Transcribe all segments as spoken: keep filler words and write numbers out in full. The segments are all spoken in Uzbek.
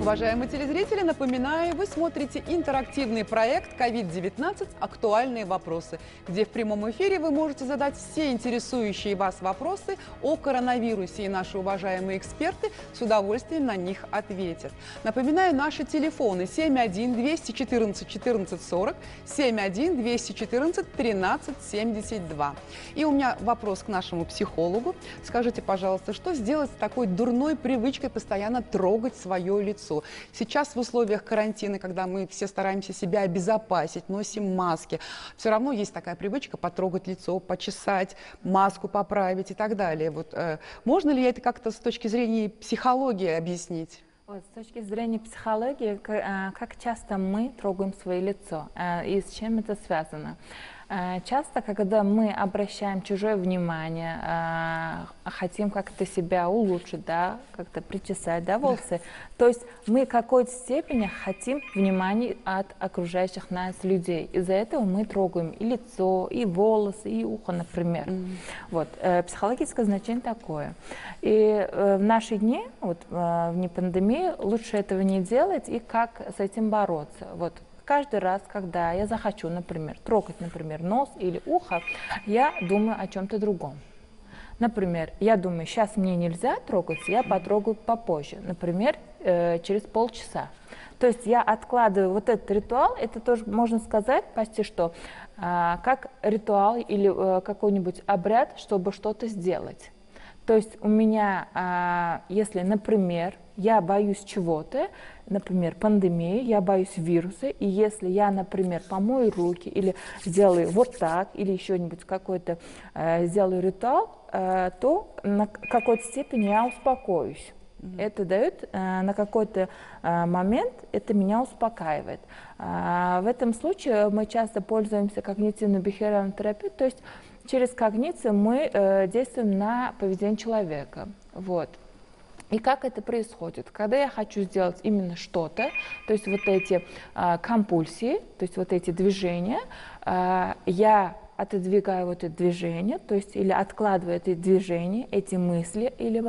Уважаемые телезрители, напоминаю, вы смотрите интерактивный проект ковид девятнадцать «Актуальные вопросы», где в прямом эфире вы можете задать все интересующие вас вопросы о коронавирусе, и наши уважаемые эксперты с удовольствием на них ответят. Напоминаю, наши телефоны семь один двести четырнадцать четырнадцать сорок, семь один двести четырнадцать тринадцать семьдесят два. И у меня вопрос к нашему психологу. Скажите, пожалуйста, что сделать с такой дурной привычкой постоянно трогать свое лицо? Сейчас в условиях карантина, когда мы все стараемся себя обезопасить, носим маски, все равно есть такая привычка потрогать лицо, почесать, маску поправить и так далее. Вот, э, можно ли это как-то с точки зрения психологии объяснить? Вот, с точки зрения психологии, как часто мы трогаем свое лицо и с чем это связано? Часто, когда мы обращаем чужое внимание, хотим как-то себя улучшить, да, как-то причесать, да, волосы, то есть мы в какой-то степени хотим внимания от окружающих нас людей. Из-за этого мы трогаем и лицо, и волосы, и ухо, например. Mm-hmm. Вот, психологическое значение такое. И в наши дни, вот, в дни пандемии, лучше этого не делать, и как с этим бороться. Вот. Каждый раз, когда я захочу, например, трогать, например, нос или ухо, я думаю о чем-то другом. Например, я думаю, сейчас мне нельзя трогать, я потрогаю попозже, например, э, через полчаса. То есть я откладываю вот этот ритуал, это тоже можно сказать почти что э, как ритуал или э, какой-нибудь обряд, чтобы что-то сделать. То есть у меня, э, если, например, я боюсь чего-то, например, пандемии, я боюсь вируса, и если я, например, помою руки или сделаю вот так, или еще-нибудь какой-то э, сделаю ритуал, э, то на какой-то степени я успокоюсь. Mm-hmm. Это дает э, на какой-то э, момент, это меня успокаивает. Э, в этом случае мы часто пользуемся когнитивно-бихевиоральной терапией, то есть через когницию мы э, действуем на поведение человека. Вот. И как это происходит? Когда я хочу сделать именно что-то, то есть вот эти э, компульсии, то есть вот эти движения, э, я отодвигаю вот это движение, то есть или откладываю это движение, эти мысли, или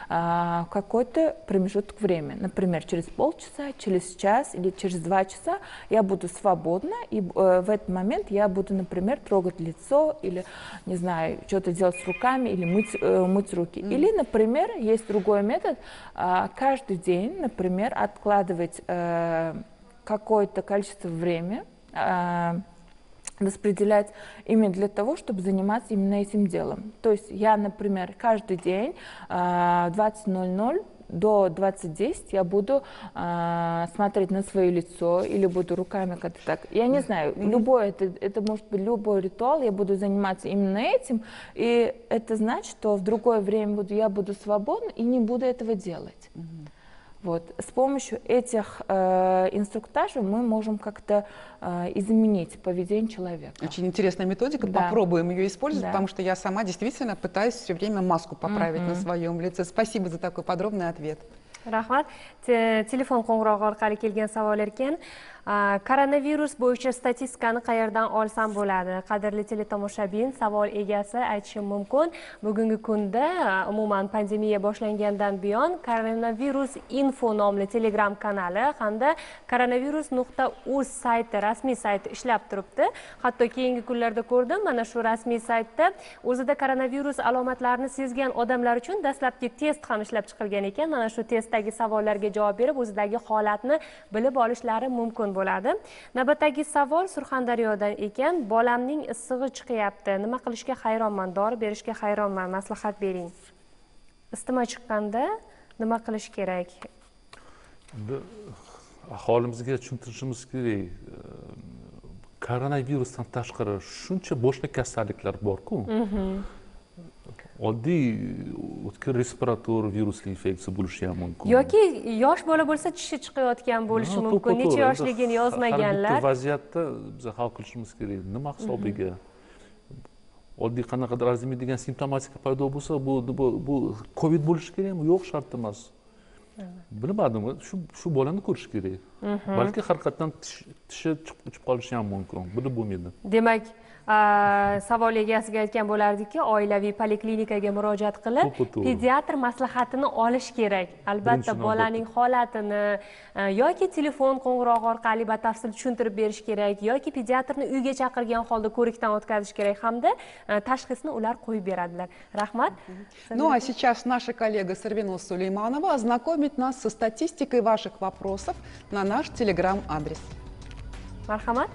э, какой-то промежуток времени. Например, через полчаса, через час или через два часа я буду свободна, и э, в этот момент я буду, например, трогать лицо, или, не знаю, что-то делать с руками, или мыть, э, мыть руки. Mm. Или, например, есть другой метод, э, каждый день, например, откладывать э, какое-то количество времени, э, распределять именно для того, чтобы заниматься именно этим делом. То есть я, например, каждый день в двадцать ноль ноль до двадцати десяти я буду э, смотреть на свое лицо или буду руками как-то так. Я не знаю, любой, это, это может быть любой ритуал, я буду заниматься именно этим, и это значит, что в другое время буду, я буду свободна и не буду этого делать. Вот. С помощью этих э, инструктажей мы можем как-то э, изменить поведение человека. Очень интересная методика, да. Попробуем ее использовать, да. Потому что я сама действительно пытаюсь все время маску поправить mm-hmm. на своем лице. Спасибо за такой подробный ответ. Rahmat. Telefon qo'ng'irog'i orqali kelgan savol ekan. Koronavirus bo'yicha statistikani qayerdan olsam bo'ladi? Qadrli teletomoshabin, savol egasi aytishi mumkin. Bugungi kunda umuman pandemiya boshlangandan buyon koronavirus info nomli Telegram kanali hamda koronavirus nuqta uz sayti, rasmiy sayti ishlab turibdi. Hatto keyingi kunlarda ko'rdim, mana shu rasmiy saytda o'zida koronavirus alomatlarini sezgan odamlar uchun dastlabki test ham ishlab chiqilgan ekan. Mana shu testdagi savollarga javob berib, o'zidagi holatni bilib olishlari mumkin bo'ladi. Navbatdagi savol Surxondaryodan ekan. Bolamning issig'i chiqyapti. Nima qilishga hayronman? Dori berishga hayronman. Maslahat bering. Isitma chiqqanda nima qilish kerak? Aholimizga tushuntirishimiz kerak. Koronavirusdan tashqari shuncha boshqa kasalliklar bor-ku. Oddiy o'tkir respirator virusli infeksiya bo'lishi ham mumkin. Yoki yosh bola bo'lsa tishi chiqayotgan bo'lishi mumkin. Necha yoshligini yozmaganlar. Har bir vaziyatda biz hal qilishimiz kerak. Nima hisobiga? Oddiy qanaqadir arzimaydigan simptomatika paydo bo'lsa, bu bu bu Covid bo'lishi kerakmi? Yo'q, shart emas. Bilmadim, shu shu bolani ko'rish kerak. balki haqiqatdan tishi chiqib qolishi ham mumkin, bilib bo'lmaydi. Demak, savol egasiga aytgan bo'lardikki, oilaviy poliklinikaga murojaat qilib, pediatr maslahatini olish kerak. Albatta, bolaning holatini yoki telefon qo'ng'irog'i orqali batafsil tushuntirib berish kerak, yoki pediatrni uyga chaqirgan holda ko'rikdan o'tkazish kerak hamda tashxisni ular qo'yib beradilar. Rahmat. Ну а сейчас наша коллега Сарвинос Сулейманова ознакомит нас со статистикой ваших вопросов на наш телеграм-адрес. Мархамат.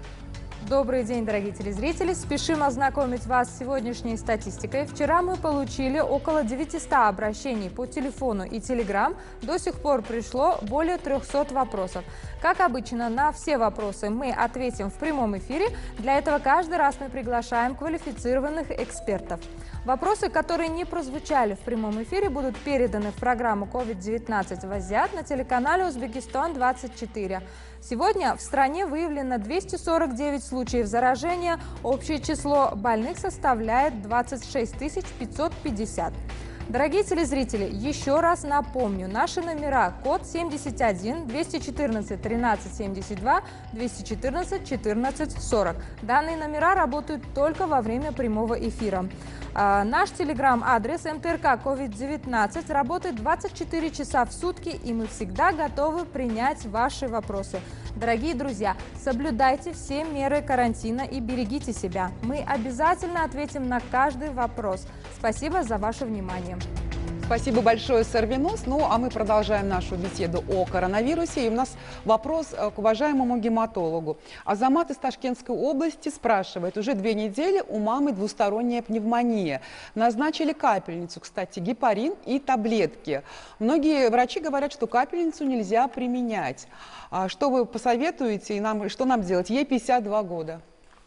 Добрый день, дорогие телезрители! Спешим ознакомить вас с сегодняшней статистикой. Вчера мы получили около девятисот обращений по телефону и телеграм. До сих пор пришло более трёхсот вопросов. Как обычно, на все вопросы мы ответим в прямом эфире. Для этого каждый раз мы приглашаем квалифицированных экспертов. Вопросы, которые не прозвучали в прямом эфире, будут переданы в программу ковид девятнадцать в Азиат на телеканале Узбекистан двадцать четыре. Сегодня в стране выявлено двести сорок девять случаев заражения. Общее число больных составляет двадцать шесть тысяч пятьсот пятьдесят. Дорогие телезрители, еще раз напомню, наши номера: код семьдесят один, двести четырнадцать, тринадцать семьдесят два, двести четырнадцать, четырнадцать сорок. Данные номера работают только во время прямого эфира. А, наш телеграм-адрес эм тэ эр ка ковид девятнадцать работает двадцать четыре часа в сутки, и мы всегда готовы принять ваши вопросы. Дорогие друзья, соблюдайте все меры карантина и берегите себя. Мы обязательно ответим на каждый вопрос. Спасибо за ваше внимание. Спасибо большое, Сарвинос. Ну, а мы продолжаем нашу беседу о коронавирусе. И у нас вопрос к уважаемому гематологу. Азамат из Ташкентской области спрашивает. Уже две недели у мамы двусторонняя пневмония. Назначили капельницу, кстати, гепарин и таблетки. Многие врачи говорят, что капельницу нельзя применять. А что вы посоветуете и нам, что нам делать? Ей пятьдесят два года.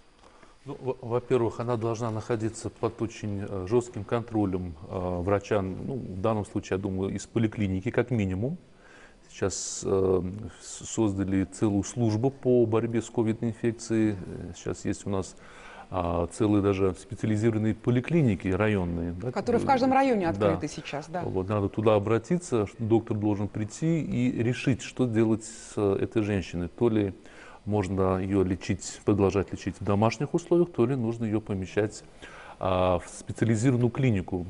Ну, во-первых, она должна находиться под очень жестким контролем э, врача, ну, в данном случае, я думаю, из поликлиники, как минимум. Сейчас э, создали целую службу по борьбе с ковид-инфекцией. Сейчас есть у нас э, целые даже специализированные поликлиники районные. Да, которые в каждом районе открыты, да. сейчас. Да. Вот, надо туда обратиться, доктор должен прийти и решить, что делать с этой женщиной. То ли можно ее лечить, продолжать лечить в домашних условиях, то ли нужно ее помещать а, в специализированную клинику.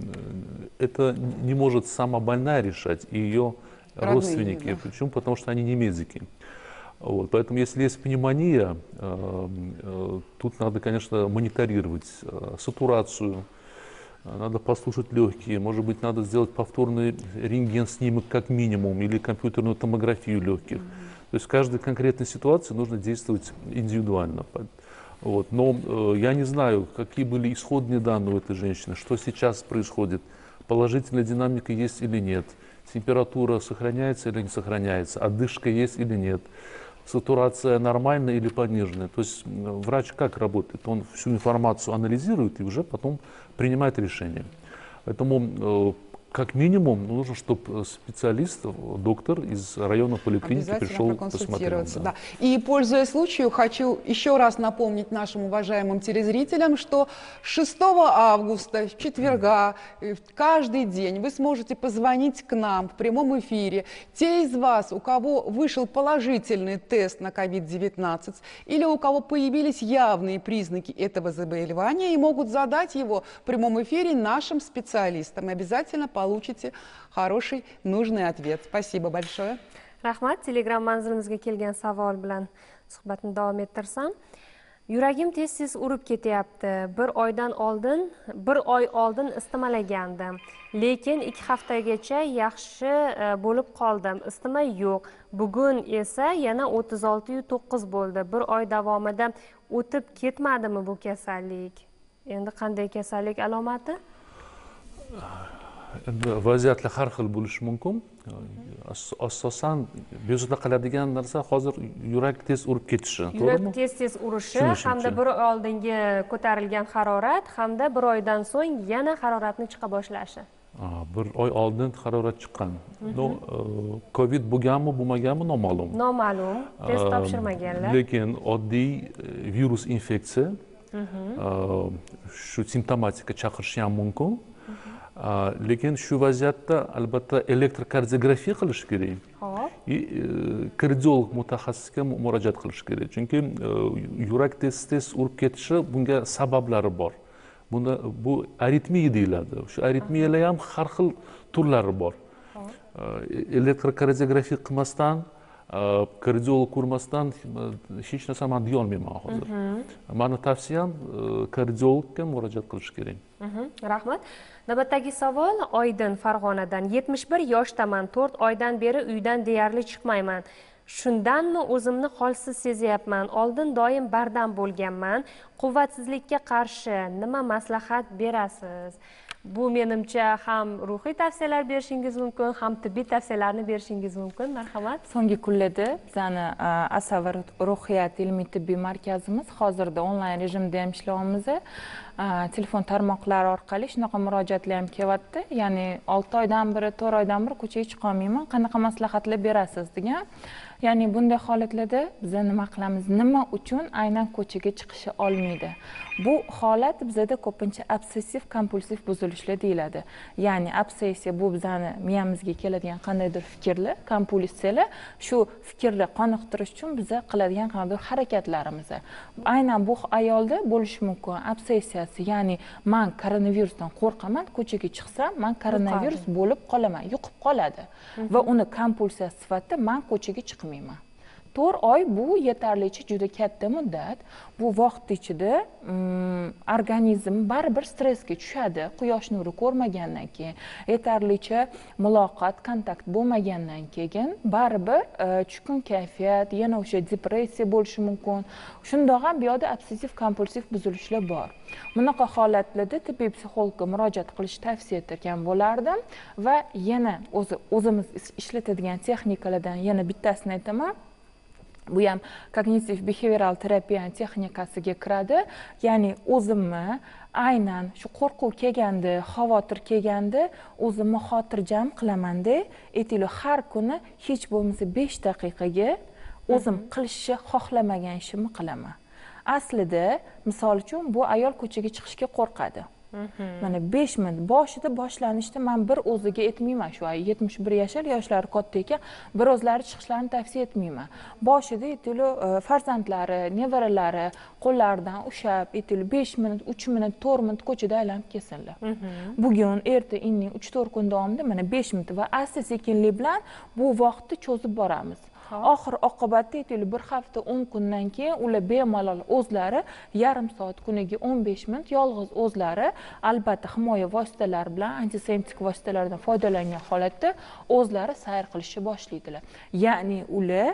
Это не может сама больная решать, и ее родные, родственники. Да. Почему? Потому что они не медики. Вот. Поэтому, если есть пневмония, а, а, тут надо, конечно, мониторировать а, сатурацию, надо послушать легкие, может быть, надо сделать повторный рентген-снимок как минимум, или компьютерную томографию легких. То есть в каждой конкретной ситуации нужно действовать индивидуально. Вот. Но э, я не знаю, какие были исходные данные у этой женщины, что сейчас происходит, положительная динамика есть или нет, температура сохраняется или не сохраняется, одышка есть или нет, сатурация нормальная или пониженная. То есть врач как работает? Он всю информацию анализирует и уже потом принимает решение. Поэтому э, как минимум нужно, чтобы специалист, доктор из района поликлиники пришел посмотреться. Да. Да. И, пользуясь случаем, хочу еще раз напомнить нашим уважаемым телезрителям, что шестого августа, в четверга, каждый день вы сможете позвонить к нам в прямом эфире. Те из вас, у кого вышел положительный тест на ковид девятнадцать или у кого появились явные признаки этого заболевания, и могут задать его в прямом эфире нашим специалистам. И обязательно получите хороший, нужный ответ. Спасибо большое. Rahmat, Telegram manzilimizga kelgan savol bilan suhbatni davom ettirsam. Yuragim tez-tez urib ketyapti. Bir oydan oldin, bir oy oldin isitmalagandim. Lekin ikki haftagacha yaxshi bo'lib qoldim. Isitma yo'q. Bugun esa yana o'ttiz olti yu to'qqiz bo'ldi. Bir oy davomida o'tib ketmadimi bu kasallik? Endi qanday kasallik alomati? Vaziyatlar har xil bo'lishi mumkin. Asosan bezovta qiladigan narsa hozir yurak tez urib ketishi, to'g'rimi? Yurak tez-tez urishi hamda bir oy oldingi ko'tarilgan harorat hamda bir oydan so'ng yana haroratni chiqa boshlashi. Bir oy oldin harorat chiqqan. Covid bo'lganmi, bo'lmaganmi noma'lum. Noma'lum, test topshirmaganlar. Lekin oddiy virus infeksiya shu simptomatika chaqirishi ham mumkin. Lekin shu vaziyatda albatta elektrokardiografiya qilish kerak. и kardiolog mutaxassisga murojaat qilish kerak. Chunki yurak tez-tez urib ketishi bunga sabablari bor. Bunda bu aritmiya deyiladi. Shu aritmiyalar ham har xil turlari bor. Elektrokardiografiya qilmasdan, kardiolog ko'rmasdan hech narsa men deya olmayman hozir. Meni tavsiyam kardiologga murojaat qilish kerak. Rahmat. Navbatdagi savol Oydin Farg'onadan. yetmish bir yoshdaman, to'rt oydan beri uydan deyarli chiqmayman. Shundanmi o'zimni holsiz sezyapman. Oldin doim bardam bo'lganman. Quvvatsizlikka qarshi nima maslahat berasiz? Bu menimcha ham ruhiy tavsiyalar berishingiz mumkin, ham tibbiy tavsiyalarni berishingiz mumkin. Marhamat. So'nggi kunlarda bizani asab va ruhiyat ilmiy tibbiy markazimiz hozirda onlayn rejimda ham ishlayapmiz. Telefon tarmoqlari orqali shunaqa murojaatlar ham kelyapti. Ya'ni olti oydan beri, to'rt oydan beri ko'chaga chiqa olmayman, qanaqa maslahatlar berasiz degan. Ya'ni bunday holatlarda biz nima qilamiz? Nima uchun aynan ko'chaga chiqishi olmaydi? Bu holat bizda ko'pincha obsessiv kompulsiv buzilishlar deyiladi. Ya'ni obsessiya bu bizani miyamizga keladigan qandaydir fikrlar, kompulsiyalar, shu fikrni qoniqtirish uchun biz qiladigan qandaydir harakatlarimiz. Aynan bu ayolda bo'lishi mumkin. Obsessiyasi, ya'ni men koronavirusdan qo'rqaman, ko'chaga chiqsam men koronavirus bo'lib qolaman, yuqib qoladi. Va uni kompulsiya sifatida men ko'chaga chiqmayman. to'rt oy bu yetarlicha juda katta muddat. Bu vaqt ichida organizm baribir stressga tushadi. Quyosh nuri ko'rmagandan keyin, yetarlicha muloqot, kontakt bo'lmagandan keyin baribir tushkun kayfiyat, yana o'sha depressiya bo'lishi mumkin. Shundoq ham bu yerda obsessiv kompulsiv buzilishlar bor. Bunaqa holatlarda tibbiy psixologga murojaat qilish tavsiya etgan bo'lardim va yana o'zi o'zimiz ishlatadigan texnikalardan yana bittasini aytaman. Bu ham kognitiv behavioral terapiya texnikasiga kiradi. Ya'ni o'zimni aynan shu qo'rquv kelganda, xavotir kelganda o'zimni xotirjam qilaman-da, aytaylik har kuni hech bo'lmasa besh daqiqaga o'zim qilishni xohlamagan ishimni qilaman. Aslida, misol uchun bu ayol ko'chaga chiqishga qo'rqadi. Mana besh minut boshida boshlanishda men bir o'ziga aytmayman, shu yetmish bir yashar, yoshlari katta ekan, bir o'zlari chiqishlarini tavsiya etmayman. Boshida aytaylik farzandlari, nevaralari qo'llaridan ushlab, aytaylik besh minut, uch minut, to'rt minut ko'chada aylanib kelsinlar. Bugun, erta, indin uch to'rt kun davomida mana besh minut va asta-sekinlik bilan bu vaqtni cho'zib boramiz. Oxir oqibatda aytaylik bir hafta o'n kundan keyin ular bemalol o'zlari yarim soat kuniga o'n besh minut yolg'iz o'zlari, albatta himoya vositalari bilan, antiseptik vositalardan foydalangan holatda o'zlari sayr qilishni boshlaydilar. Ya'ni ular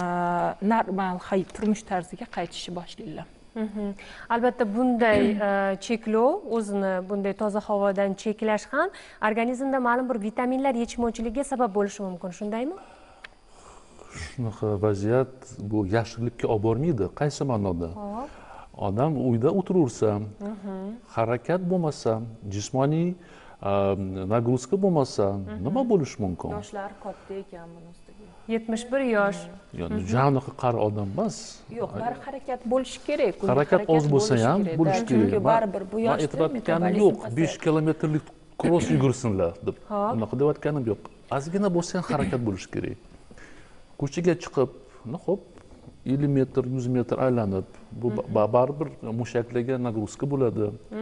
normal hayot turmush tarziga qaytishni boshlaydilar. Albatta bunday cheklov, o'zini bunday toza havodan cheklash ham organizmda ma'lum bir vitaminlar yetishmovchiligiga sabab bo'lishi mumkin, shundaymi? Shunaqa vaziyat bu yaxshilikka olib bormaydi. Qaysi ma'noda? Odam uyda o'tiraversa, harakat bo'lmasa, jismoniy nagruzka bo'lmasa, nima bo'lishi mumkin? Yoshlari katta ekan buni ustiga. yetmish bir yosh. Ya'ni janoqi qari odam emas. Yo'q, bir harakat bo'lishi kerak. Harakat oz bo'lsa ham bo'lishi kerak. Chunki baribir bu yoshda aytayotganim yo'q, besh kilometrlik kross yugursinlar deb. Unaqa deyotganim yo'q. Ozgina bo'lsa ham harakat bo'lishi kerak. Ko'chaga chiqib, xo'p, ellik metr, yuz metr aylanib, bu baribir mushaklarga nagruzka bo'ladi.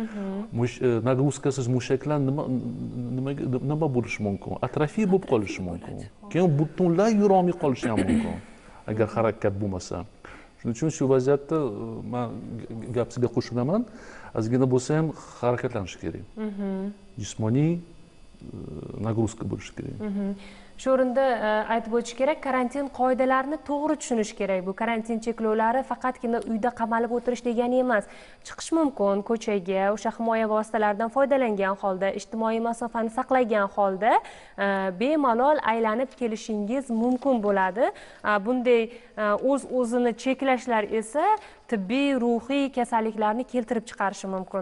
Nagruzkasiz mushaklar nima nima bo'lishi mumkin? Atrofiya bo'lib qolishi mumkin. Keyin butunlay yurolmay qolishi ham mumkin, agar harakat bo'lmasa. Shuning uchun shu vaziyatda men gapsiga qo'shilaman, ozgina bo'lsa ham harakatlanish kerak. Jismoniy nagruzka bo'lishi kerak. Shu o'rinda aytib o'tish kerak, karantin qoidalarini to'g'ri tushunish kerak. Bu karantin cheklovlari faqatgina uyda qamalib o'tirish degani emas. Chiqish mumkin ko'chaga, o'sha himoya vositalaridan foydalangan holda, ijtimoiy masofani saqlagan holda bemalol aylanib kelishingiz mumkin bo'ladi. Bunday o'z-o'zini cheklashlar esa tibbiy, ruhiy kasalliklarni keltirib chiqarishi mumkin.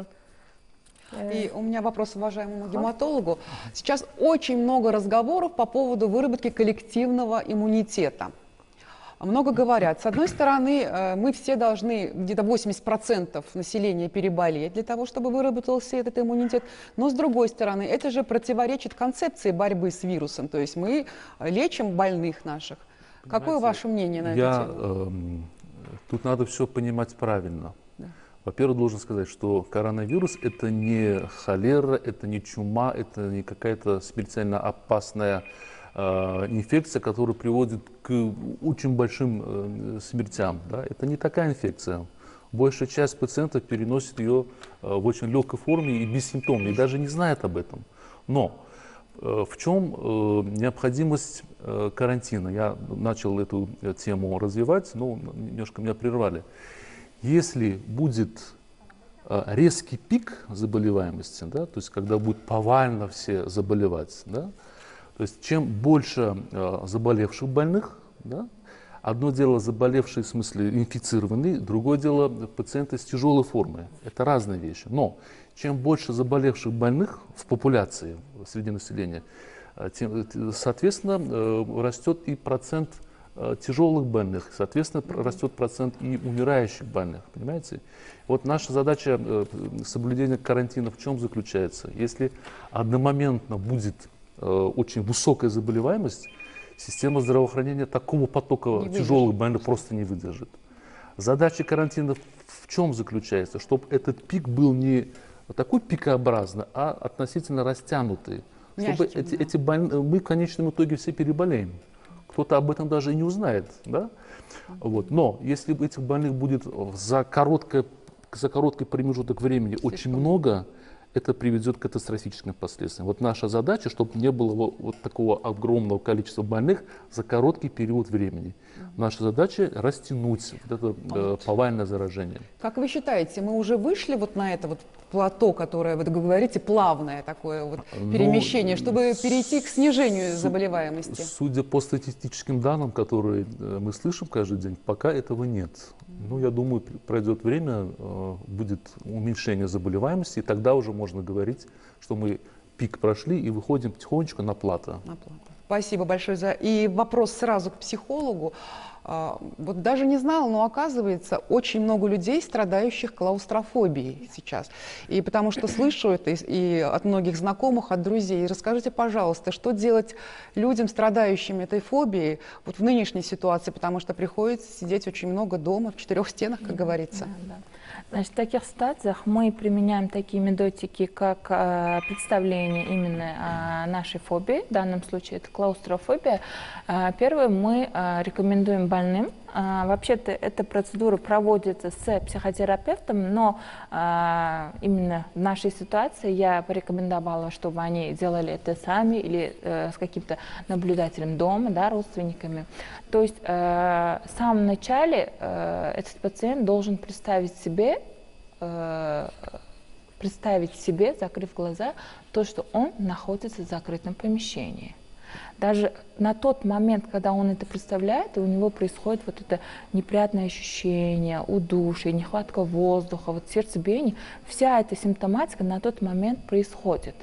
И у меня вопрос уважаемому гематологу. Сейчас очень много разговоров по поводу выработки коллективного иммунитета. Много говорят. С одной стороны, мы все должны, где-то восемьдесят процентов населения переболеть для того, чтобы выработался этот иммунитет. Но с другой стороны, это же противоречит концепции борьбы с вирусом. То есть мы лечим больных наших. Какое ваше мнение на я, эту тему? Э, тут надо все понимать правильно. Да. Во-первых, должен сказать, что коронавирус это не холера, это не чума, это не какая-то смертельно опасная э, инфекция, которая приводит к очень большим э, смертям. Да? Это не такая инфекция. Большая часть пациентов переносит ее э, в очень легкой форме и бессимптомно, и даже не знает об этом. Но э, в чем э, необходимость э, карантина? Я начал эту э, тему развивать, но немножко меня прервали. Если будет э, резкий пик заболеваемости, да, то есть когда будут повально все заболевать, да, то есть чем больше э, заболевших больных, да, одно дело заболевшие, в смысле инфицированные, другое дело пациенты с тяжелой формой. Это разные вещи. Но чем больше заболевших больных в популяции, среди населения, тем, соответственно, растет и процент тяжелых больных, соответственно, растет процент и умирающих больных. Понимаете? Вот наша задача соблюдения карантина в чем заключается? Если одномоментно будет очень высокая заболеваемость, система здравоохранения такого потока не тяжелых выдержит. Больных просто не выдержит. Задача карантина в чем заключается? Чтобы этот пик был не такой пикообразный, а относительно растянутый. Мягким, чтобы эти, да. эти больные, мы в конечном итоге все переболеем. Кто-то об этом даже и не узнает. Да? Вот. Но если этих больных будет за, короткое, за короткий промежуток времени Слишком. очень много, это приведет к катастрофическим последствиям. Вот наша задача, чтобы не было вот, вот такого огромного количества больных за короткий период времени. Наша задача растянуть вот это э, повальное заражение. Как вы считаете, мы уже вышли вот на это вот плато, которое, вы говорите, плавное такое вот перемещение, ну, чтобы перейти к снижению заболеваемости? Судя по статистическим данным, которые мы слышим каждый день, пока этого нет. Ну, я думаю, пройдет время, будет уменьшение заболеваемости, и тогда уже можно говорить, что мы пик прошли и выходим потихонечку на плато. На плато. Спасибо большое за... И вопрос сразу к психологу. Вот даже не знала, но оказывается, очень много людей, страдающих клаустрофобией сейчас. И потому что слышу это и, и от многих знакомых, от друзей. И расскажите, пожалуйста, что делать людям, страдающим этой фобией вот в нынешней ситуации, потому что приходится сидеть очень много дома, в четырех стенах, как говорится. Да, да. Значит, в таких ситуациях мы применяем такие методики, как э, представление именно э, нашей фобии, в данном случае это клаустрофобия. Э, первое, мы э, рекомендуем больным, э, вообще-то эта процедура проводится с психотерапевтом, но э, именно в нашей ситуации я порекомендовала, чтобы они делали это сами или э, с каким-то наблюдателем дома, да, родственниками. То есть э, в самом начале э, этот пациент должен представить себе, э, представить себе, закрыв глаза, то, что он находится в закрытом помещении. Даже на тот момент, когда он это представляет, у него происходит вот это неприятное ощущение, удушье, нехватка воздуха, вот сердцебиение, вся эта симптоматика на тот момент происходит.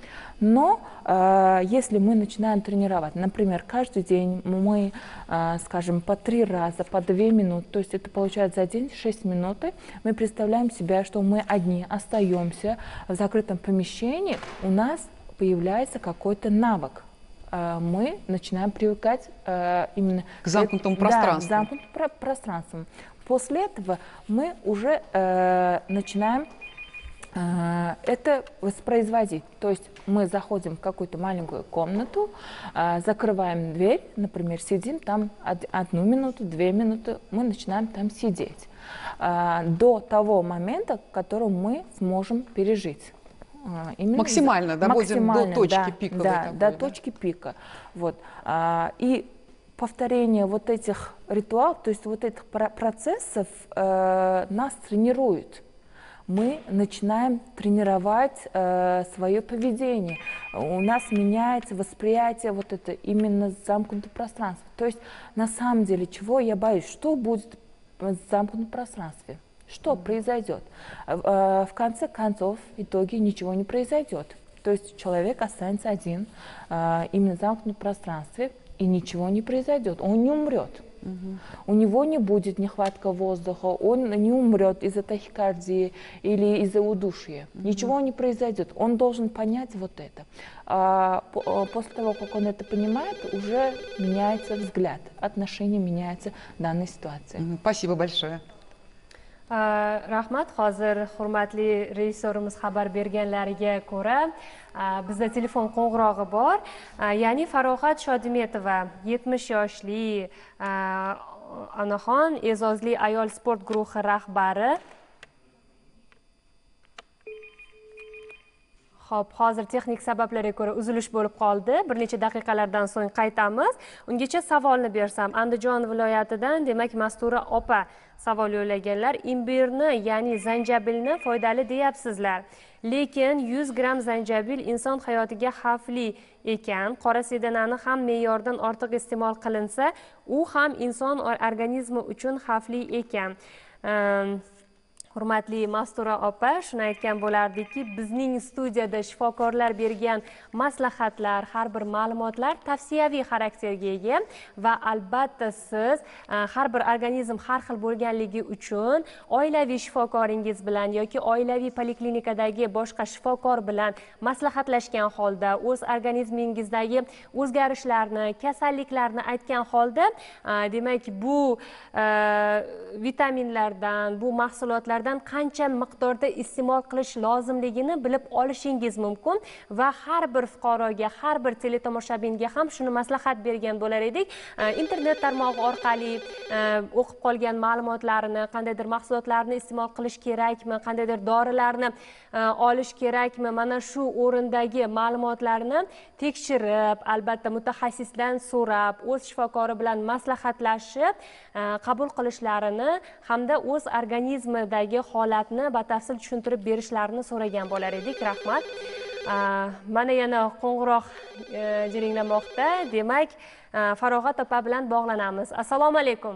Но э, если мы начинаем тренировать, например, каждый день мы, э, скажем, по три раза, по две минуты, то есть это получается за день шесть минут, мы представляем себя, что мы одни остаемся в закрытом помещении, у нас появляется какой-то навык. Э, мы начинаем привыкать э, именно к замкнутому это, пространству. Да, к замкнутому про пространству. После этого мы уже э, начинаем это воспроизводить. То есть мы заходим в какую-то маленькую комнату, закрываем дверь, например, сидим там одну минуту, две минуты, мы начинаем там сидеть до того момента, к которому мы сможем пережить. Именно максимально, да, максимально, до точки да, пиковой. Да, такой, до да? точки пика. Вот. И повторение вот этих ритуалов, то есть вот этих процессов нас тренирует. Мы начинаем тренировать э, свое поведение. У нас меняется восприятие вот это именно замкнутого пространства. То есть на самом деле, чего я боюсь? Что будет в замкнутом пространстве? Что mm-hmm. произойдет? Э, в конце концов, в итоге ничего не произойдет. То есть человек останется один э, именно в замкнутом пространстве, и ничего не произойдет. Он не умрет. У него не будет нехватка воздуха, он не умрет из-за тахикардии или из-за удушья. Ничего не произойдет. Он должен понять вот это. А после того, как он это понимает, уже меняется взгляд, отношение меняется в данной ситуации. Спасибо большое. Rahmat, hozir hurmatli rejissyorimiz xabar berganlariga ko'ra bizda telefon qo'ng'irog'i bor. Ya'ni Farohat Shodimetova, yetmish yoshli onaxon, e'zozli ayol sport guruhi rahbari. Xo'p, hozir texnik sabablarga ko'ra uzilish bo'lib qoldi. Bir necha daqiqalardan so'ng qaytamiz. Ungacha savolni bersam, Andijon viloyatidan, demak, Mastura opa savol yo'llaganlar. Imbirni, ya'ni zanjabilni foydali deyapsizlar. Lekin yuz gramm zanjabil inson hayotiga xavfli ekan. Qora sedanani ham me'yordan ortiq iste'mol qilinsa, u ham inson organizmi uchun xavfli ekan. Hurmatli Mastura opa, shuni aytgan bo'lardiki, bizning studiyada shifokorlar bergan maslahatlar, har bir ma'lumotlar tavsiyaviy xarakterga ega va albatta siz har bir organizm har xil bo'lganligi uchun oilaviy shifokoringiz bilan yoki oilaviy poliklinikadagi boshqa shifokor bilan maslahatlashgan holda, o'z organizmingizdagi o'zgarishlarni, kasalliklarni aytgan holda, demak, bu vitaminlardan, bu mahsulotlardan qancha miqdorda iste'mol qilish lozimligini bilib olishingiz mumkin va har bir fuqaroga, har bir teletomoshabinga ham shuni maslahat bergan bo'lar edik. Internet tarmog'i orqali o'qib qolgan ma'lumotlarini, qandaydir mahsulotlarni iste'mol qilish kerakmi, qandaydir dorilarni olish kerakmi, mana shu o'rindagi ma'lumotlarni tekshirib, albatta mutaxassisdan so'rab, o'z shifokori bilan maslahatlashib, qabul qilishlarini hamda o'z organizmidagi holatni batafsil tushuntirib berishlarini so'ragan bo'lar edik. Rahmat. Mana yana qo'ng'iroq jiringlamoqda. Demak, Farog'at opa bilan bog'lanamiz. Assalomu alaykum.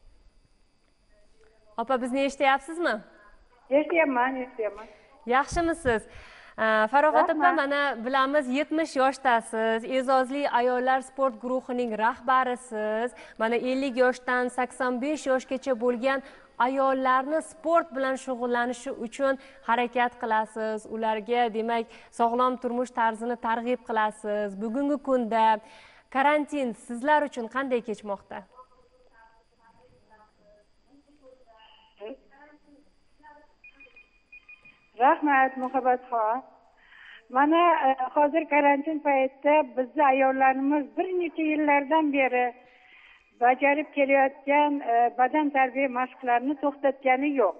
Opa, bizni eshityapsizmi? Eshityapman, eshityapman. Yaxshimisiz? Farog'at opa, mana bilamiz, yetmish yoshdasiz, e'zozli ayollar sport guruhining rahbarisiz. Mana ellik yoshdan sakson besh yoshgacha bo'lgan ayollarni sport bilan shug'ullanishi uchun harakat qilasiz. Ularga, demak, sog'lom turmush tarzini targ'ib qilasiz. Bugungi kunda karantin sizlar uchun qanday kechmoqda? Rahmat, Muhabbatxon. Mana hozir karantin paytida bizning ayollarimiz bir necha yillardan beri bajarib kelayotgan badan tarbiya mashqlarini to'xtatgani yo'q.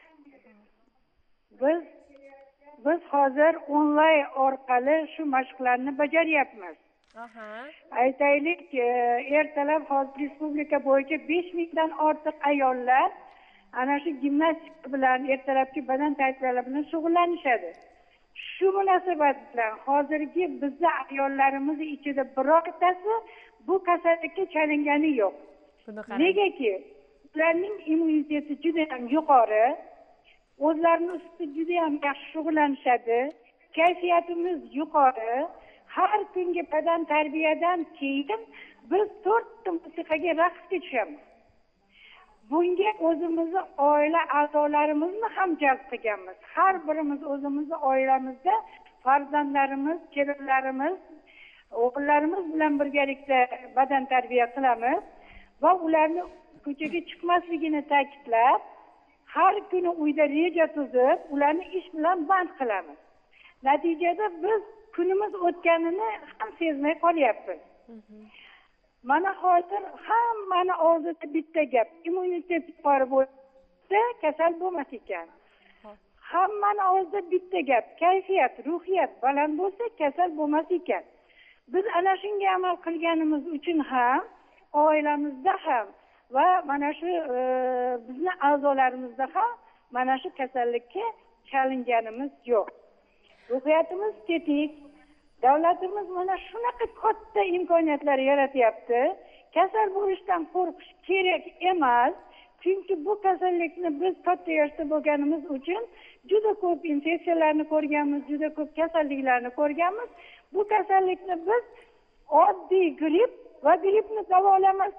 Biz biz hozir onlayn orqali shu mashqlarni bajaryapmiz. Aytaylik, ertalab hozir respublika bo'yicha besh mingdan ortiq ayollar ana shu gimnastika bilan, ertalabki badan tarbiyalari bilan shug'ullanishadi. Shu munosabat bilan hozirgi bizning ayollarimiz ichida birortasi bu kasallikka chalingani yo'q. Negaki, ularning immuniteti juda ham yuqori, o'zlarini ustida juda ham yaxshi shug'ullanishadi, kayfiyatimiz yuqori. Har kungi badan tarbiyadan keyin biz to'rtta musiqaga raqsga tushamiz. Bunga o'zimizni oila a'zolarimizni ham jalb qilganmiz. Har birimiz o'zimizni oilamizda farzandlarimiz, kelinlarimiz, o'g'illarimiz bilan birgalikda badan tarbiya qilamiz va ularni ko'chaga chiqmasligini ta'kidlab, har kuni uyda reja tuzib, ularni ish bilan band qilamiz. Natijada biz kunimiz o'tganini ham sezmay qolyapmiz. Mana hozir hammani oldida bitta gap, immunitet yuqori bo'lsa kasal bo'lmas ekan. Hammani oldida bitta gap, kayfiyat, ruhiyat baland bo'lsa kasal bo'lmas ekan. Biz ana shunga amal qilganimiz uchun ham, oilamizda ham va mana shu bizning a'zolarimizda ham mana shu kasallikka chalinganimiz yo'q. Ruhiyatimiz tetik. Davlatimiz mana shunaqa katta imkoniyatlar yaratyapti. Kasal bo'lishdan qo'rqish kerak emas. Chunki bu kasallikni biz katta yoshda bo'lganimiz uchun juda ko'p infeksiyalarni ko'rganmiz, juda ko'p kasalliklarni ko'rganmiz. Bu kasallikni biz oddiy gripp va grippni davolamasa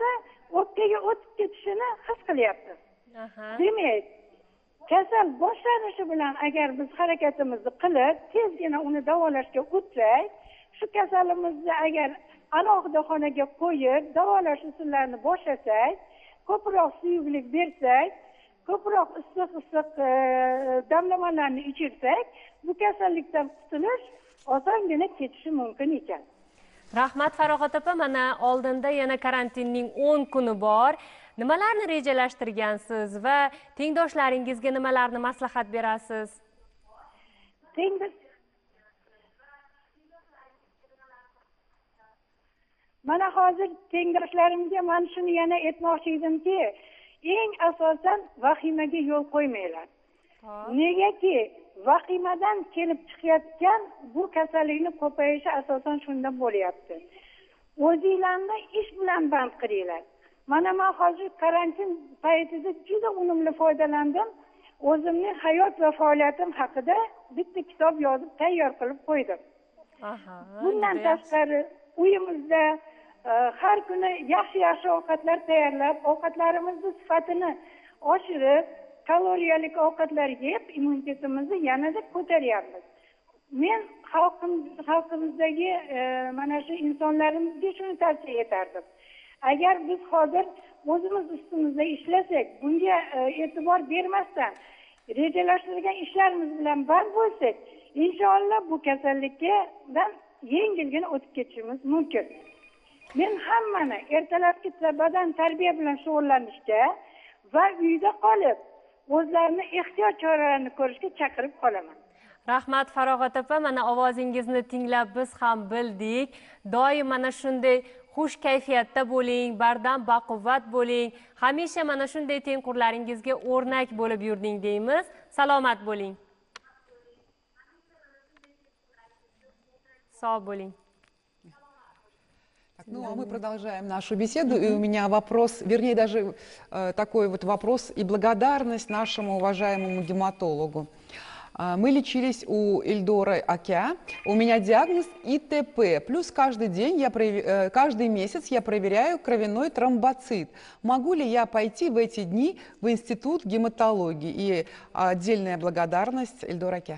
o'pkaga o'tib ketishini his qilyapti. Demak, kasal boshlanishi bilan agar biz harakatimizni qilib, tezgina uni davolashga o'tsak, shu kasalimizni agar alohida xonaga qo'yib, davolash usullarini boshlasak, ko'proq suyuqlik bersak, ko'proq issiq-issiq damlamalarni ichirsak, bu kasallikdan qutulish osongina kechishi mumkin ekan. Rahmat Farog'at opa, mana oldinda yana karantinning o'n kuni bor. Nimalarni rejalashtirgansiz va tengdoshlaringizga nimalarni maslahat berasiz? Tengdosh Mana hozir tengdoshlarimga men shuni yana aytmoqchi edimki, eng asosan vahimaga yo'l qo'ymanglar. Negaki vahimadan kelib chiqayotgan bu kasallikning ko'payishi asosan shundan bo'lyapti. O'zinglarni ish bilan band qilinglar. Mana men hozir karantin paytida juda unumli foydalandim. O'zimning hayot va faoliyatim haqida bitta kitob yozib tayyor qilib qo'ydim. Aha. Bundan tashqari uyimizda har kuni yaxshi-yaxshi ovqatlar tayyorlab, ovqatlarimizni sifatini oshirib, kaloriyalik ovqatlar yeb, immunitetimizni yanada ko'taryapmiz. Men xalqimizdagi mana shu insonlarimizga shuni tavsiya etardim. Agar biz hozir o'zimiz ustimizda ishlasak, bunga e'tibor bermasdan rejalashtirgan ishlarimiz bilan band bo'lsak, inshaalloh bu kasallikdan yengilgina o'tib ketishimiz mumkin. Men hammani ertalabki badan tarbiya bilan shug'ullanishga va uyda qolib, o'zlarini ehtiyot choralarini ko'rishga chaqirib qolaman. Rahmat Farog'at opa, mana ovozingizni tinglab biz ham bildik. Doim mana shunday xush kayfiyatda bo'ling, bardam baquvvat bo'ling. Hamisha mana shunday tengqurlaringizga o'rnak bo'lib yurding deymiz. Salomat bo'ling. Sog' bo'ling. Ну, а мы продолжаем нашу беседу, и у меня вопрос, вернее, даже э, такой вот вопрос и благодарность нашему уважаемому гематологу. Э, мы лечились у Ильдора Акя, у меня диагноз И Т П, плюс каждый день, я, э, каждый месяц я проверяю кровяной тромбоцит. Могу ли я пойти в эти дни в институт гематологии? И отдельная благодарность Ильдора Акя.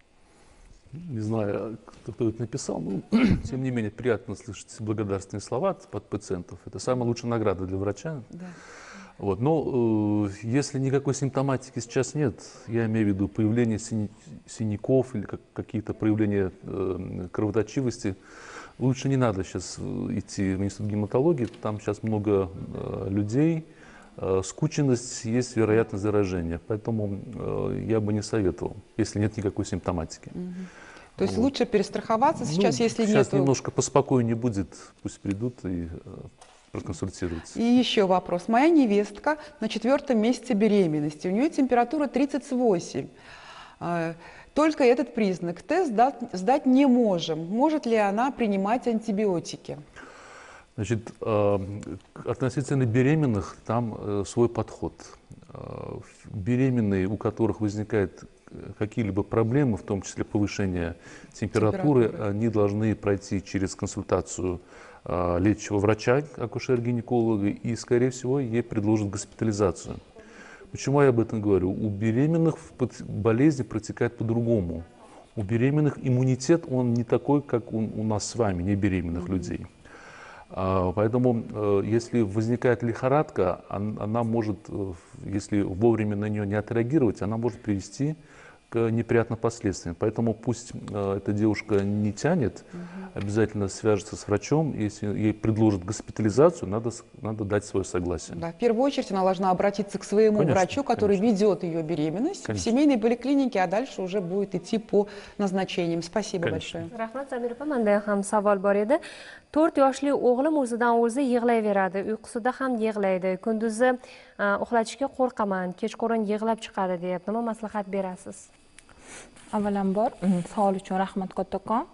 Не знаю, кто это написал, но тем не менее приятно слышать благодарственные слова от пациентов. Это самая лучшая награда для врача. Да. Вот. Но э, если никакой симптоматики сейчас нет, я имею в виду появление синя, синяков или как, какие-то проявления э, кровоточивости, лучше не надо сейчас идти в институт гематологии, там сейчас много э, людей, э, скученность, есть вероятность заражения, поэтому э, я бы не советовал, если нет никакой симптоматики. Угу. То есть вот. Лучше перестраховаться сейчас, ну, если нет. Сейчас нету... немножко поспокойнее будет, пусть придут и э, проконсультируются. И еще вопрос. Моя невестка на четвертом месяце беременности, у нее температура тридцать восемь. Только этот признак. Тест сдать, сдать не можем. Может ли она принимать антибиотики? Значит, э, относительно беременных там э, свой подход. Э, беременные, у которых возникает какие-либо проблемы, в том числе повышение температуры, температуры. Они должны пройти через консультацию э, лечащего врача, акушер-гинеколога, и, скорее всего, ей предложат госпитализацию. Почему я об этом говорю? У беременных болезнь протекает по-другому. У беременных иммунитет, он не такой, как у, у нас с вами, не беременных mm-hmm. людей. А, поэтому, э, если возникает лихорадка, она, она может, если вовремя на нее не отреагировать, она может привести к неприятным последствиям. Поэтому пусть э, эта девушка не тянет, угу. обязательно свяжется с врачом. Если ей предложат госпитализацию, надо, надо дать свое согласие. Да, в первую очередь она должна обратиться к своему конечно, врачу, который конечно. ведет ее беременность конечно. в семейной поликлинике, а дальше уже будет идти по назначениям. Спасибо конечно. большое. Rahmat Samir opa, menda ham savol bor edi. to'rt yoshli o'g'lim o'zidan o'zi yig'layveradi, uyqusida ham yig'laydi. Kunduzi uxlatishga qo'rqaman, kechqurun yig'lab chiqadi deyapti. Nima maslahat berasiz? Avvalambor savol uchun rahmat kattakon.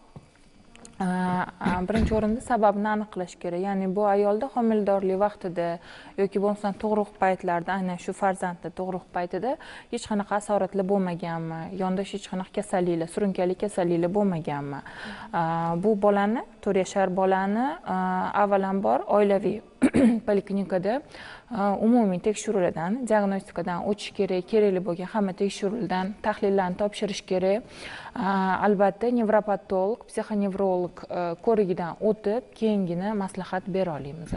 Birinchi o'rinda sababni aniqlash kerak. Ya'ni bu ayolda homiladorlik vaqtida yoki bo'lmasa tug'ruq paytlarida, aynan shu farzandni tug'ruq paytida hech qanaqa asoratlar bo'lmaganmi, yondosh hech qanaqa kasalliklar, surunkali kasalliklar bo'lmaganmi? Bu bolani, to'rt yashar bolani avvalambor oilaviy poliklinikada umumiy tekshiruvlardan, diagnostikadan o'tish kerak, kerakli bo'lgan hamma tekshiruvlardan tahlillarni topshirish kerak. Albatta, nevropatolog, psixonevrolog ko'rigidan o'tib, keyingina maslahat bera olamiz.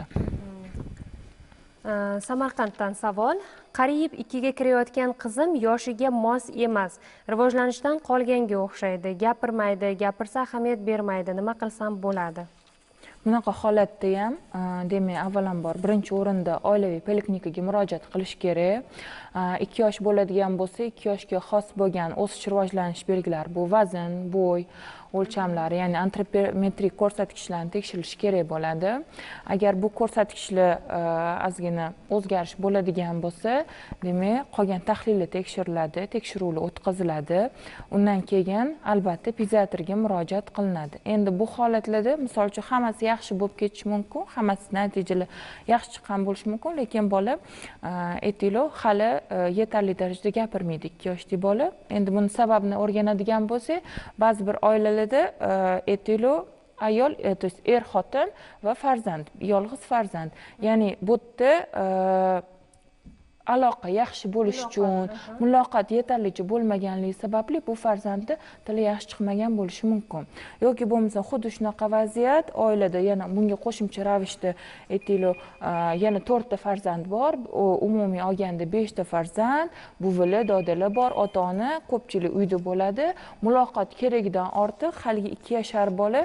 Samarqanddan savol. Qariyb ikkiga kirayotgan qizim yoshiga mos emas. Rivojlanishdan qolganga o'xshaydi. Gapirmaydi, gapirsa ahamiyat bermaydi. Nima qilsam bo'ladi? Bunaqa holatda ham, demak, avvalambor birinchi o'rinda oilaviy poliklinikaga murojaat qilish kerak. ikki yosh bo'ladigan bo'lsa, ikki yoshga xos bo'lgan o'sish rivojlanish belgilari, bu vazn, bo'y o'lchamlari, ya'ni antropometrik ko'rsatkichlarni tekshirilishi kerak bo'ladi. Agar bu ko'rsatkichlar ozgina o'zgarish bo'ladigan bo'lsa, demak, qolgan tahlillar tekshiriladi, tekshiruvlar o'tkaziladi. Undan keyin albatta pediatrga murojaat qilinadi. Endi bu holatlarda, misol uchun, hammasi yaxshi bo'lib ketishi mumkin, hammasi natijalar yaxshi chiqqan bo'lishi mumkin, lekin bola aytaylik, hali yetarli darajada gapirmaydi, ikki yoshli bola. Endi buni sababini o'rganadigan bo'lsak, ba'zi bir oilalarda aytaylik, ayol, to есть er xotin va farzand, yolg'iz farzand. Ya'ni bu yerda aloqa yaxshi bo'lish uchun, muloqot yetarlicha bo'lmaganligi sababli bu farzandni tili yaxshi chiqmagan bo'lishi mumkin. Yoki bo'lmasa xuddi shunaqa vaziyat oilada yana bunga qo'shimcha ravishda aytaylik, yana to'rtta farzand bor, umumiy olganda beshta farzand, buvilar, dodalar bor, ota-ona, ko'pchilik uyda bo'ladi. Muloqot keragidan ortiq haligi ikki yashar bola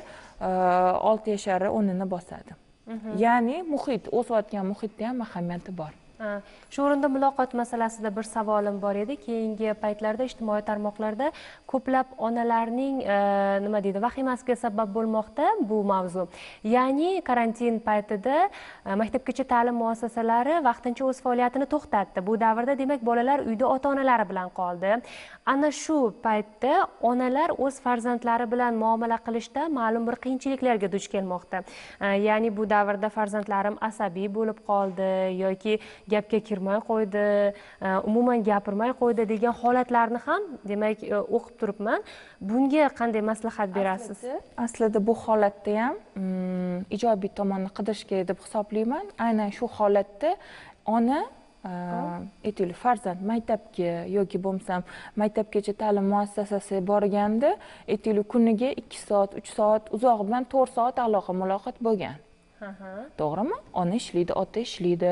olti yashar o'rnini bosadi. Ya'ni muhit, o'sayotgan muhitda ham ahamiyati bor. Shu o'rinda muloqot masalasida bir savolim bor edi. Keyingi paytlarda ijtimoiy tarmoqlarda ko'plab onalarning nima deydi, vahimasiga sabab bo'lmoqda bu mavzu. Ya'ni karantin paytida maktabgacha ta'lim muassasalari vaqtincha o'z faoliyatini to'xtatdi. Bu davrda demak bolalar uyda ota-onalari bilan qoldi. Ana shu paytda onalar o'z farzandlari bilan muomala qilishda ma'lum bir qiyinchiliklarga duch kelmoqda. Ya'ni bu davrda farzandlarim asabiy bo'lib qoldi yoki gapga kirmay qo'ydi, umuman gapirmay qo'ydi degan holatlarni ham demak o'qib turibman. Bunga qanday maslahat berasiz? Aslida bu holatda ham ijobiy tomonni qidirish kerak deb hisoblayman. Aynan shu holatda ona aytaylik, farzand maktabga yoki bo'lmasam maktabgacha ta'lim muassasasiga borganda aytaylik kuniga ikki soat, uch soat, uzog'i bilan to'rt soat aloqa muloqot bo'lgan. To'g'rimi? Ona ishlaydi, ota ishlaydi,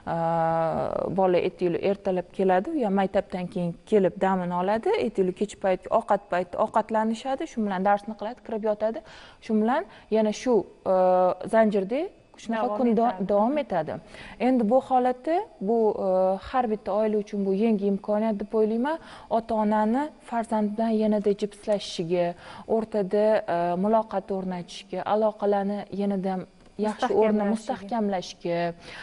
bola aytaylik ertalab keladi, yo maktabdan keyin kelib damini oladi, aytaylik kech paytga ovqat payti ovqatlanishadi, shu bilan darsni qiladi, kirib yotadi. Shu bilan yana shu zanjirda shunaqa kun davom etadi. Endi bu holatda bu har bitta oila uchun bu yangi imkoniyat deb o'ylayman. Ota-onani farzand bilan yanada jipslashishiga, o'rtada muloqot o'rnatishga, aloqalarni yanada yaxshi o'rni mustahkamlashga,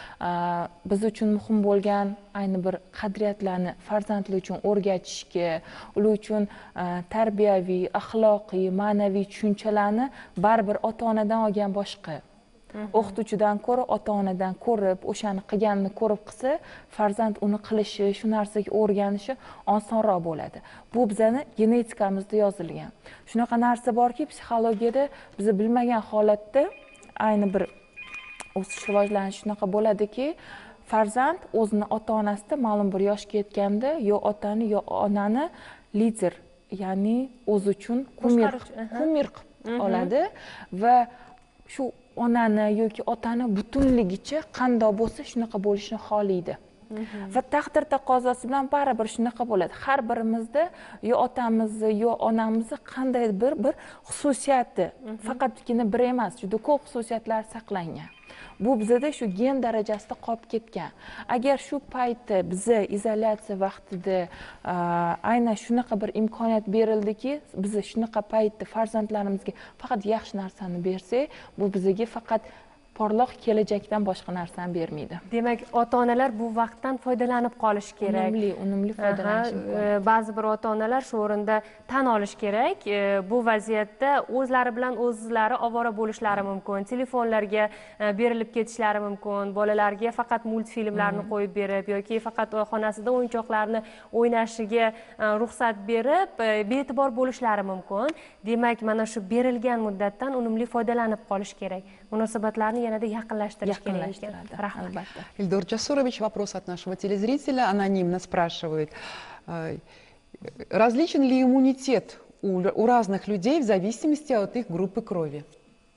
biz uchun muhim bo'lgan ayni bir qadriyatlarni farzandlar uchun o'rgatishga, ular uchun tarbiyaviy, axloqiy, ma'naviy tushunchalarni baribir ota-onadan olgan boshqa. O'qituvchidan ko'ra ota-onadan ko'rib, o'shani qilganini ko'rib qilsa, farzand uni qilishi, shu narsaga o'rganishi osonroq bo'ladi. Bu bizani genetikamizda yozilgan. Shunaqa narsa borki, psixologiyada biz bilmagan holatda ayni bir o'sish rivojlanish shunaqa bo'ladiki, farzand o'zini ota-onasida ma'lum bir yoshga yetganda yo otani yo onani lider, ya'ni o'zi uchun kumir kumir qilib oladi va shu onani yoki otani butunligicha qandoq bo'lsa shunaqa bo'lishini xohlaydi. Va taqdir taqozosi bilan baribir shunaqa bo'ladi. Har birimizda yo otamizni yo onamizni qanday bir bir xususiyati, faqatgina bir emas, juda ko'p xususiyatlar saqlangan. Bu bizda shu gen darajasida qolib ketgan. Agar shu paytda biza izolyatsiya vaqtida aynan shunaqa bir imkoniyat berildiki, biz shunaqa paytda farzandlarimizga faqat yaxshi narsani bersak, bu bizga faqat porloq kelajakdan boshqa narsani bermaydi. Demak, ota-onalar bu vaqtdan foydalanib qolish kerak. Unumli, unumli foydalanish mumkin. Ba'zi bir ota-onalar shu o'rinda tan olish kerak. Bu vaziyatda o'zlari bilan o'zlari ovora bo'lishlari mumkin, telefonlarga berilib ketishlari mumkin, bolalarga faqat multfilmlarni qo'yib berib yoki faqat xonasida o'yinchoqlarni o'ynashiga ruxsat berib, bee'tibor bo'lishlari mumkin. Demak, mana shu berilgan muddatdan unumli foydalanib qolish kerak. munosabatlarni yanada yaqinlashtirish kerak ekan. Rahmat. Ильдор Джасурович, вопрос от нашего телезрителя, анонимно спрашивает. э, Различен ли иммунитет у, л- у разных людей в зависимости от их группы крови?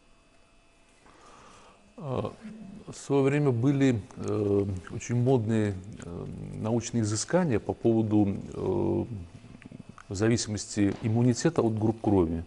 А, В свое время были э, очень модные э, научные изыскания по поводу э, зависимости иммунитета от групп крови.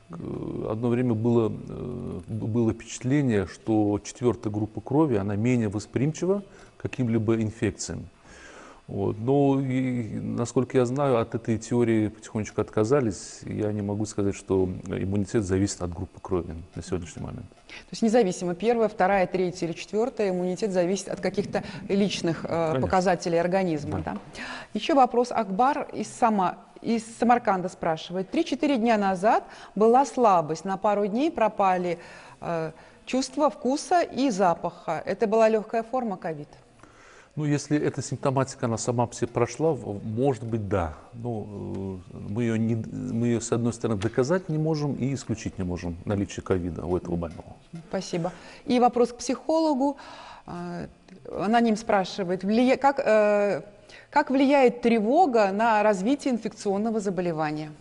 Э, Одно время было, э, было впечатление, что четвертая группа крови, она менее восприимчива к каким-либо инфекциям. Вот. Но, и, насколько я знаю, от этой теории потихонечку отказались. Я не могу сказать, что иммунитет зависит от группы крови на сегодняшний момент. То есть независимо, первая, вторая, третья или четвертая, иммунитет зависит от каких-то личных э, показателей организма. Да. Еще вопрос. Акбар из, Сама, из Самарканда спрашивает. Три-четыре дня назад была слабость, на пару дней пропали э, чувства вкуса и запаха. Это была легкая форма ковид? Ну, если эта симптоматика, она сама по себе прошла, в- может быть, да. Но э, мы ее, не, мы ее, с одной стороны, доказать не можем и исключить не можем наличие ковида у этого больного. Спасибо. И вопрос к психологу. Э, Аноним спрашивает, влия- как, э, как влияет тревога на развитие инфекционного заболевания?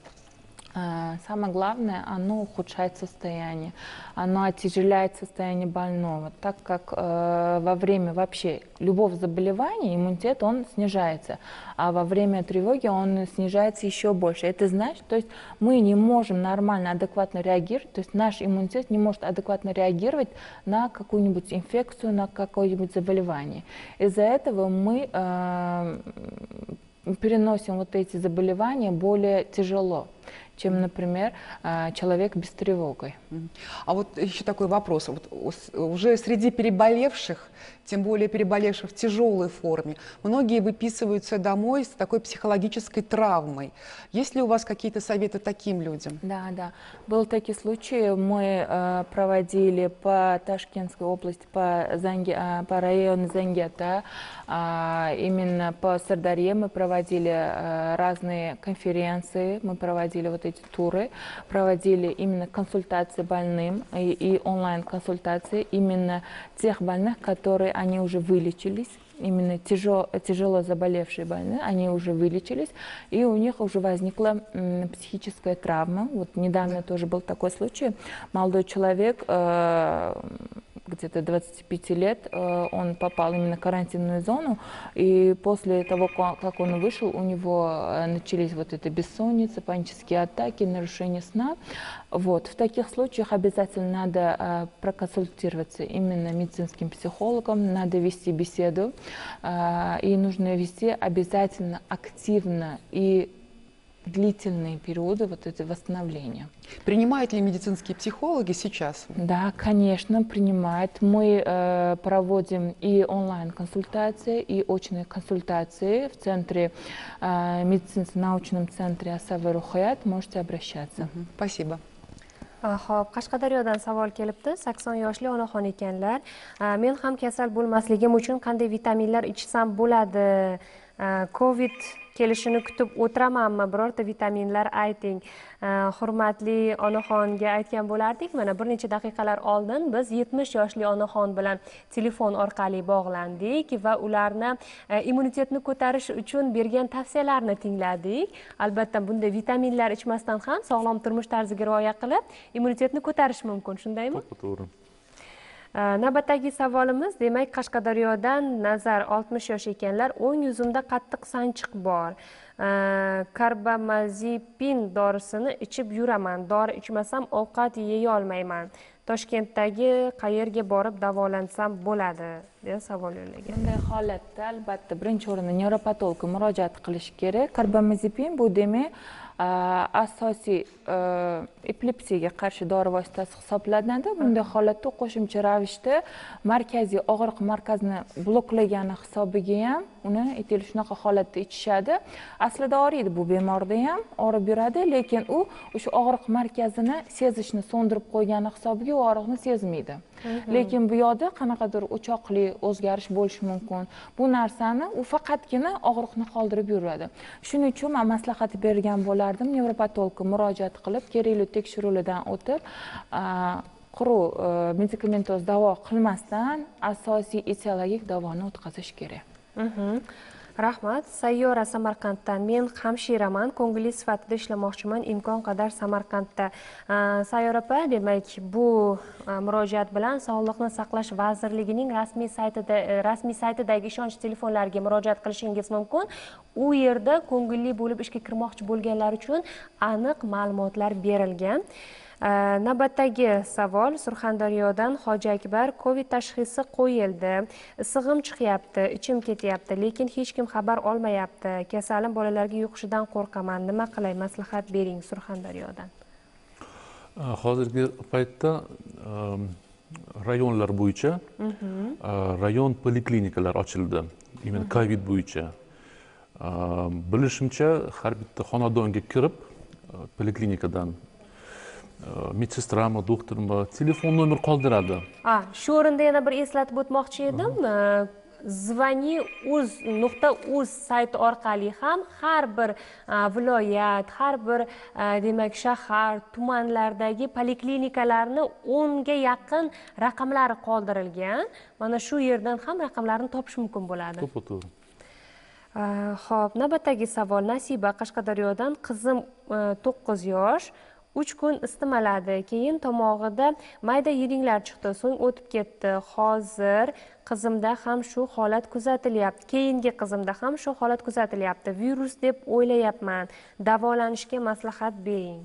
А, Самое главное, оно ухудшает состояние, оно отяжеляет состояние больного, так как э, во время вообще любого заболевания иммунитет он снижается, а во время тревоги он снижается еще больше. Это значит, то есть мы не можем нормально, адекватно реагировать, то есть наш иммунитет не может адекватно реагировать на какую-нибудь инфекцию, на какое-нибудь заболевание. Из-за этого мы э, переносим вот эти заболевания более тяжело, чем, например, э, человек без тревоги. Мгм. А вот еще такой вопрос. Вот у- с- уже среди переболевших, тем более переболевших в тяжелой форме, многие выписываются домой с такой психологической травмой. Есть ли у вас какие-то советы таким людям? Да, да. Были такие случаи, мы э, проводили по Ташкентской области, по, Занге, э, по району Зангета, а, именно по Сырдарье мы проводили э, разные конференции, мы проводили вот эти туры, проводили именно консультации больным и, и онлайн-консультации именно тех больных, которые они уже вылечились. Именно тяжело, тяжело заболевшие больные, они уже вылечились, и у них уже возникла м, психическая травма. Вот недавно тоже был такой случай. Молодой человек, э, где-то двадцати пяти лет, э, он попал именно в карантинную зону, и после того, ка- как он вышел, у него э, начались вот это бессонница, панические атаки, нарушение сна. Вот. В таких случаях обязательно надо э, проконсультироваться именно медицинским психологом, надо вести беседу, э, и нужно вести обязательно активно и длительные периоды вот это восстановления. Принимают ли медицинские психологи сейчас? Да, конечно, принимают. Мы э, проводим и онлайн-консультации, и очные консультации в центре, э, медицинском научном центре Асавы Рухаят. Можете обращаться. Мгм. Спасибо. Xo'p, Qashqadaryodan savol kelibdi. sakson yoshli onaxon ekanlar. Men ham kasal bo'lmasligim uchun qanday vitaminlar ichsam bo'ladi? Covid kelishini kutib o'tiramanmi? Birorta vitaminlar ayting. Hurmatli onaxonga aytgan bo'lardik. Mana bir necha daqiqalar oldin biz yetmish yoshli onaxon bilan telefon orqali bog'landik va ularni immunitetni ko'tarish uchun bergan tavsiyalarni tingladik. Albatta, bunda vitaminlar ichmasdan ham sog'lom turmush tarziga rioya qilib immunitetni ko'tarish mumkin, shundaymi? To'g'ri. Navbatdagi savolimiz, demak, Qashqadaryodan Nazar oltmish yosh ekanlar. O'ng yuzimda qattiq sanchiq bor. Karbamazepin dorisini ichib yuraman. Dori ichmasam ovqat yeya olmayman. Toshkentdagi qayerga borib davolansam bo'ladi, deya savol yo'llagan. Bunday holatda albatta birinchi o'rinda nevropatologga murojaat qilish kerak. Karbamazepin bu demak asosiy epilepsiyaga qarshi dori vositasi hisoblanadi. Bunday holatda qo'shimcha ravishda markaziy og'riq markazini bloklagani hisobiga ham uni aytaylik shunaqa holatda ichishadi. Aslida og'riydi bu bemorda ham, og'rib yuradi, lekin u o'sha og'riq markazini sezishni so'ndirib qo'ygani hisobiga u og'riqni sezmaydi. Lekin bu yoqda qanaqadir o'choqli o'zgarish bo'lishi mumkin. Bu narsani u faqatgina og'riqni qoldirib yuradi. Shuning uchun men maslahat bergan bo'lardim, nevropatologga murojaat qilib, kerakli tekshiruvlardan o'tib, quruq medikamentoz davo qilmasdan asosiy etiologik davoni o'tkazish kerak. Rahmat. Sayyora Samarqanddan. Men hamshiraman, ko'ngilli sifatida ishlamoqchiman, imkon qadar Samarqandda. Sayyora opa, demak, bu murojaat bilan Sog'liqni saqlash vazirligining rasmiy saytida rasmiy saytidagi ishonch telefonlariga murojaat qilishingiz mumkin. U yerda ko'ngilli bo'lib ishga kirmoqchi bo'lganlar uchun aniq ma'lumotlar berilgan. Navbatdagi savol Surxondaryodan Hoji Akbar. Covid tashxisi qo'yildi. Issig'im chiqyapti, ichim ketyapti, lekin hech kim xabar olmayapti. Kasalim bolalarga yuqishidan qo'rqaman. Nima qilay? Maslahat bering Surxondaryodan. Hozirgi paytda rayonlar bo'yicha rayon poliklinikalar ochildi. Именно Covid bo'yicha. Bilishimcha har bitta xonadonga kirib poliklinikadan medsestrami, doktormi telefon nomer qoldiradi. Ha, shu o'rinda yana bir eslatib o'tmoqchi edim. zvoni uz nuqta uz sayti orqali ham har bir viloyat, har bir demak shahar, tumanlardagi poliklinikalarni o'nga yaqin raqamlari qoldirilgan. Mana shu yerdan ham raqamlarni topish mumkin bo'ladi. To'g'ri. Xo'p, navbatdagi savol Nasiba Qashqadaryodan. Qizim to'qqiz yosh. uch kun istimaladi, keyin tomog'ida mayda yiringlar chiqdi, so'ng o'tib ketdi. Hozir qizimda ham shu holat kuzatilyapti. Keyingi qizimda ham shu holat kuzatilyapti. Virus deb o'ylayapman. Davolanishga maslahat bering.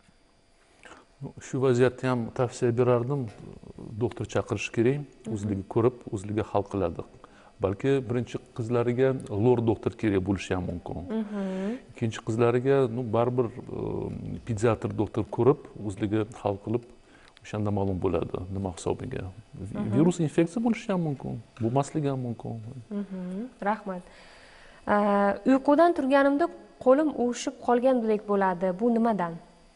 Shu vaziyatda ham tavsiya berardim. Doktor chaqirish kerak, o'zligi ko'rib, o'zligi hal qiladi. Balki birinchi qizlariga lor doktor kerak bo'lishi ham mumkin. Ikkinchi qizlariga ну baribir pediatr doktor ko'rib, o'zligi hal qilib, o'shanda ma'lum bo'ladi nima hisobiga. Virus infeksiya bo'lishi ham mumkin, bo'lmasligi ham mumkin. Rahmat. Uyqudan turganimda qo'lim uvishib qolgandek bo'ladi. Bu nimadan?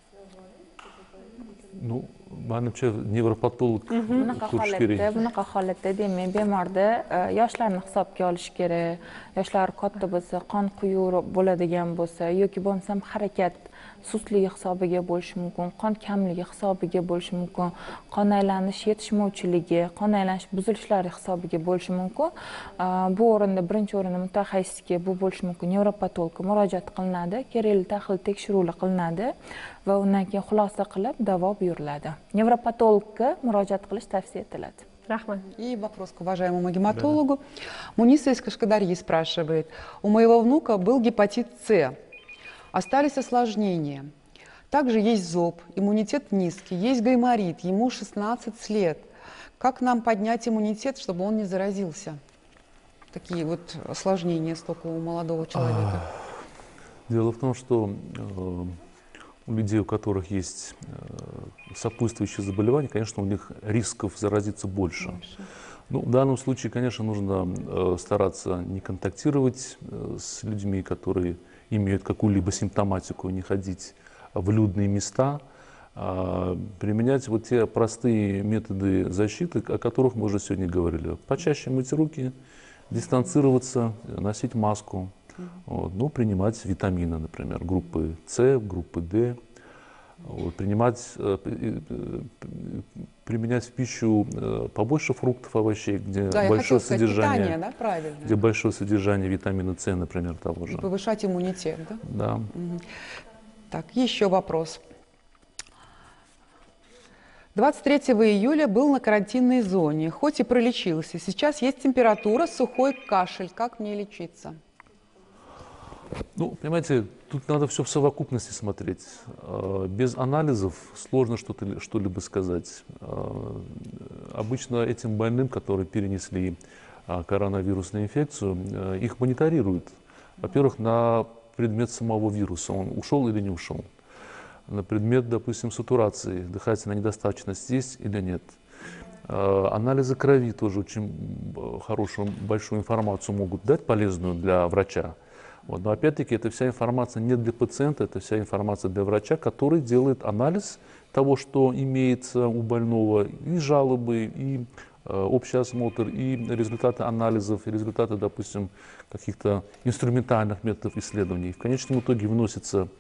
Ну, menimcha nevropatolog ko'rish kerak. Bunaqa holatda demak bemorda yoshlarni hisobga olish kerak. Yoshlari katta bo'lsa, qon quyuq bo'ladigan bo'lsa yoki bo'lmasam harakat sustligi hisobiga bo'lishi mumkin, qon kamligi hisobiga bo'lishi mumkin, qon aylanish yetishmovchiligi, qon aylanish buzilishlari hisobiga bo'lishi mumkin. Bu o'rinda birinchi o'rinda mutaxassisga bu bo'lishi mumkin, nevropatologga murojaat qilinadi, kerakli tahlil tekshiruvlar qilinadi va undan keyin xulosa qilib davo buyuriladi. Невропатологка murojaat qilish tavsiya etiladi. Rahmat. И вопрос к уважаемому гематологу. Да. Муниса из Кашкадарьи спрашивает. У моего внука был гепатит С. Остались осложнения. Также есть зоб, иммунитет низкий, есть гайморит, ему шестнадцать лет. Как нам поднять иммунитет, чтобы он не заразился? Такие вот осложнения столько у молодого человека. Дело в том, что у людей, у которых есть сопутствующие заболевания, конечно, у них рисков заразиться больше. больше. Ну, в данном случае, конечно, нужно стараться не контактировать с людьми, которые имеют какую-либо симптоматику, не ходить в людные места, а применять вот те простые методы защиты, о которых мы уже сегодня говорили. Почаще мыть руки, дистанцироваться, носить маску. Вот, ну, принимать витамины, например, группы С, группы D, вот, принимать, э, э, применять в пищу э, побольше фруктов, овощей, где да, большое содержание, питание, да, правильно. где большое содержание витамина С, например, того же. И повышать иммунитет, да? Да. Угу. Так, еще вопрос. двадцать третьего июля был на карантинной зоне, хоть и пролечился. Сейчас есть температура, сухой кашель. Как мне лечиться? Ну, понимаете, тут надо все в совокупности смотреть. Без анализов сложно что-то, что-либо сказать. Обычно этим больным, которые перенесли коронавирусную инфекцию, их мониторируют. Во-первых, на предмет самого вируса, он ушел или не ушел. На предмет, допустим, сатурации, дыхательной недостаточности есть или нет. Анализы крови тоже очень хорошую, большую информацию могут дать, полезную для врача. Вот. Но опять-таки, эта вся информация не для пациента, это вся информация для врача, который делает анализ того, что имеется у больного, и жалобы, и э, общий осмотр, и результаты анализов, и результаты, допустим, каких-то инструментальных методов исследований. В конечном итоге вносится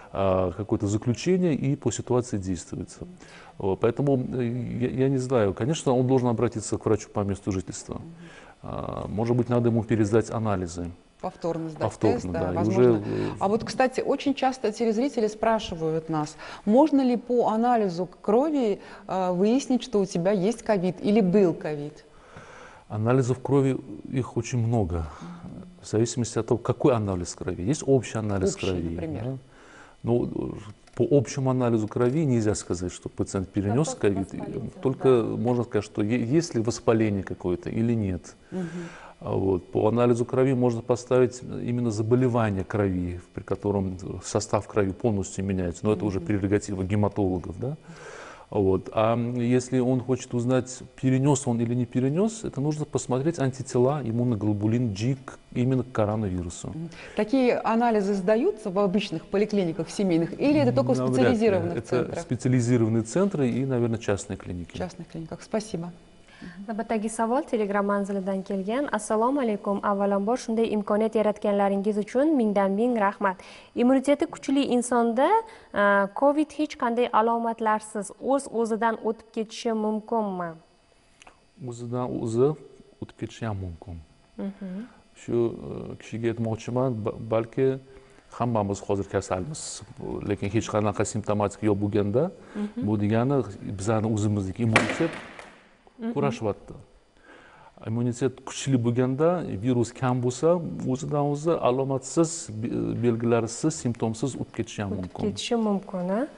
какое-то заключение и по ситуации действуется. Поэтому я, я не знаю, конечно, он должен обратиться к врачу по месту жительства. Может быть, надо ему пересдать анализы. Повторно сдать Повторно, тест, да, да, и возможно. уже... А вот, кстати, очень часто телезрители спрашивают нас, можно ли по анализу крови э, выяснить, что у тебя есть ковид или был ковид? Анализов крови, их очень много, в зависимости от того, какой анализ крови. Есть общий анализ Общий, крови. например. Да? Ну, по общему анализу крови нельзя сказать, что пациент перенес ковид. Только да. можно сказать, что есть ли воспаление какое-то или нет. Угу. Вот. По анализу крови можно поставить именно заболевание крови, при котором состав крови полностью меняется. Но это уже прерогатива гематологов. Да? Вот. А если он хочет узнать, перенес он или не перенес, это нужно посмотреть антитела, иммуноглобулин G именно к коронавирусу. Такие анализы сдаются в обычных поликлиниках семейных или это только в специализированных это центрах? Это специализированные центры и, наверное, частные клиники. В частных клиниках. Спасибо. Navbatdagi savol Telegram manzilidan kelgan. Assalomu alaykum. Avvalambor shunday imkoniyat yaratganlaringiz uchun mingdan ming rahmat. Immuniteti kuchli insonda COVID hech qanday alomatlarsiz o'z o'zidan o'tib ketishi mumkinmi? O'zidan o'zi o'tib ketishi ham mumkin. Shu kishiga aytmoqchiman, balki hammamiz hozir kasalmiz, lekin hech qanaqa simptomatika yo'q bo'lganda, bu degani bizning o'zimizdagi immunitet kurashyapti. Immunitet kuchli bo'lganda, virus kam bo'lsa, o'zidan o'zi alomatsiz, belgilarsiz, simptomsiz o'tib ketishi ham mumkin. Ketishi mumkin, ha?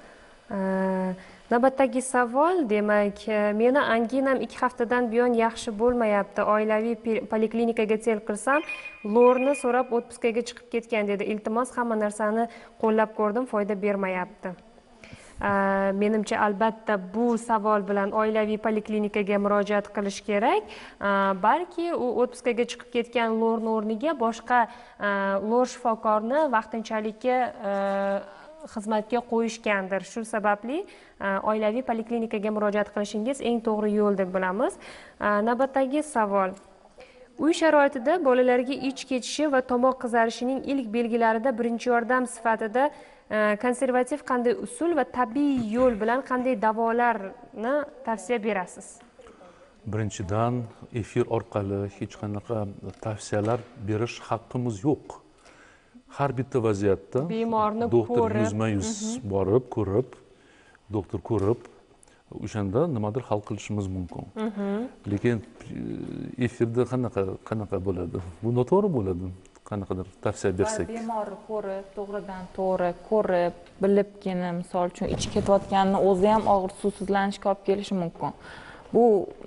Navbatdagi savol, demak, meni anginam ikki haftadan buyon yaxshi bo'lmayapti. Oilaviy poliklinikaga tel qilsam, lorni so'rab отпускаga chiqib ketgan dedi. Iltimos, hamma narsani qo'llab ko'rdim, foyda bermayapti. Menimcha albatta bu savol bilan oilaviy poliklinikaga murojaat qilish kerak. Balki u отпускаga chiqib ketgan lorni o'rniga boshqa lor shifokorni vaqtinchalikka xizmatga qo'yishgandir. Shu sababli oilaviy poliklinikaga murojaat qilishingiz eng to'g'ri yo'l deb bilamiz. Navbatdagi savol. Uy sharoitida bolalarga ich ketishi va tomoq qizarishining ilk belgilarida birinchi yordam sifatida konservativ qanday usul va tabiiy yo'l bilan qanday davolarni tavsiya berasiz? Birinchidan, efir orqali hech qanaqa tavsiyalar berish haqqimiz yo'q. Har bitta vaziyatda bemorni doktor yuzma-yuz borib, ko'rib, doktor ko'rib, o'shanda nimadir hal qilishimiz mumkin. Lekin efirda qanaqa qanaqa bo'ladi? Bu noto'g'ri bo'ladi. Qanaqadir tavsiya bersak. Bemorni ko'rib, to'g'ridan to'g'ri ko'rib, bilibgina, misol uchun ichi ketayotganini o'zi ham og'ir suvsizlanishga olib kelishi mumkin. Bu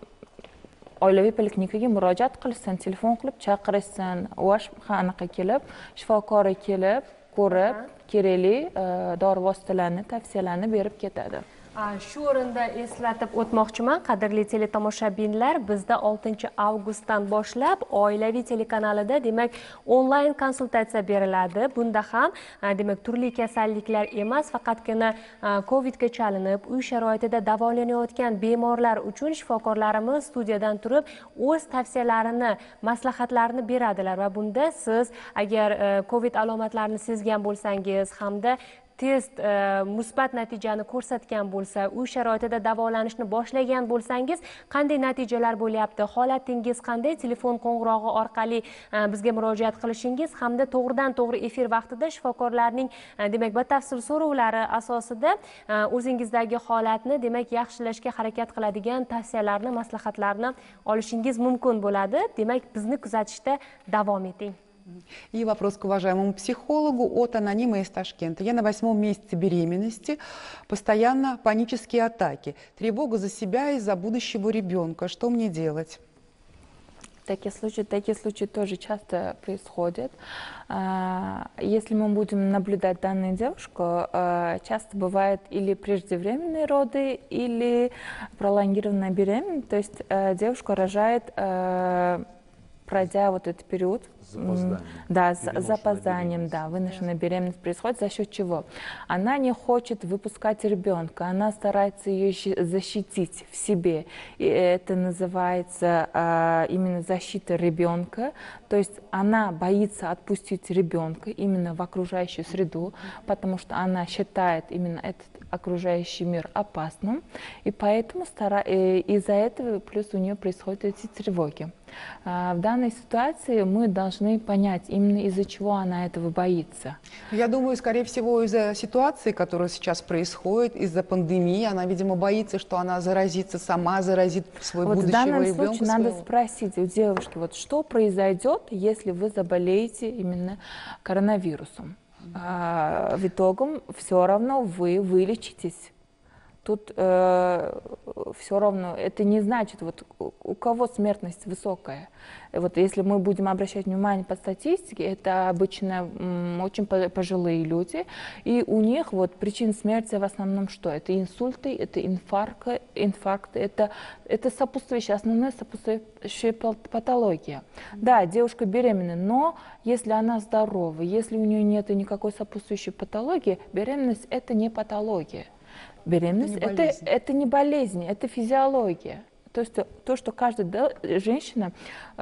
oilaviy poliklinikaga murojaat qilishsin, telefon qilib chaqirishsin, vash anaqa kelib, shifokori kelib, ko'rib, kerakli dori vositalarini, tavsiyalarni berib ketadi. Shu o'rinda eslatib o'tmoqchiman, qadrli teletomoshabinlar, bizda oltinchi avgustdan boshlab oilaviy telekanalida demak onlayn konsultatsiya beriladi. Bunda ham demak turli kasalliklar emas, faqatgina covidga chalinib, uy sharoitida davolanayotgan bemorlar uchun shifokorlarimiz studiyadan turib o'z tavsiyalarini, maslahatlarini beradilar va bunda siz agar covid alomatlarini sezgan bo'lsangiz hamda test musbat natijani ko'rsatgan bo'lsa, uy sharoitida davolanishni boshlagan bo'lsangiz, qanday natijalar bo'lyapti, holatingiz qanday, telefon qo'ng'irog'i orqali bizga murojaat qilishingiz hamda to'g'ridan to'g'ri efir vaqtida shifokorlarning demak batafsil so'rovlari asosida o'zingizdagi holatni demak yaxshilashga harakat qiladigan tavsiyalarni, maslahatlarni olishingiz mumkin bo'ladi. Demak, bizni kuzatishda davom eting. И вопрос к уважаемому психологу от анонима из Ташкента. Я на восьмом месяце беременности, постоянно панические атаки, тревога за себя и за будущего ребенка. Что мне делать? Такие случаи, такие случаи тоже часто происходят. Если мы будем наблюдать данную девушку, часто бывает или преждевременные роды, или пролонгированная беременность. То есть девушка рожает пройдя вот этот период, С запозданием. да, с Выношенная запозданием, да, выношенная беременность происходит за счет чего? Она не хочет выпускать ребенка, она старается ее защитить в себе. И это называется а, именно защита ребенка. То есть она боится отпустить ребенка именно в окружающую среду, потому что она считает именно этот окружающий мир опасным, и поэтому стара... из-за этого плюс у нее происходят эти тревоги. В данной ситуации мы должны понять, именно из-за чего она этого боится. Я думаю, скорее всего, из-за ситуации, которая сейчас происходит, из-за пандемии, она, видимо, боится, что она заразится сама, заразит свой вот будущего ребенка. В данном случае своего. надо спросить у девушки, вот что произойдет, если вы заболеете именно коронавирусом. А, в итоге все равно вы вылечитесь. Тут э, все равно, это не значит, вот у кого смертность высокая. Вот если мы будем обращать внимание по статистике, это обычно м, очень пожилые люди, и у них вот причин смерти в основном что? Это инсульты, это инфаркты, инфаркты это, это сопутствующая, основная сопутствующая патология. Да, девушка беременна, но если она здорова, если у нее нет никакой сопутствующей патологии, беременность это не патология. Беременность это, это, это не болезнь, это физиология. То есть то, что каждая да, женщина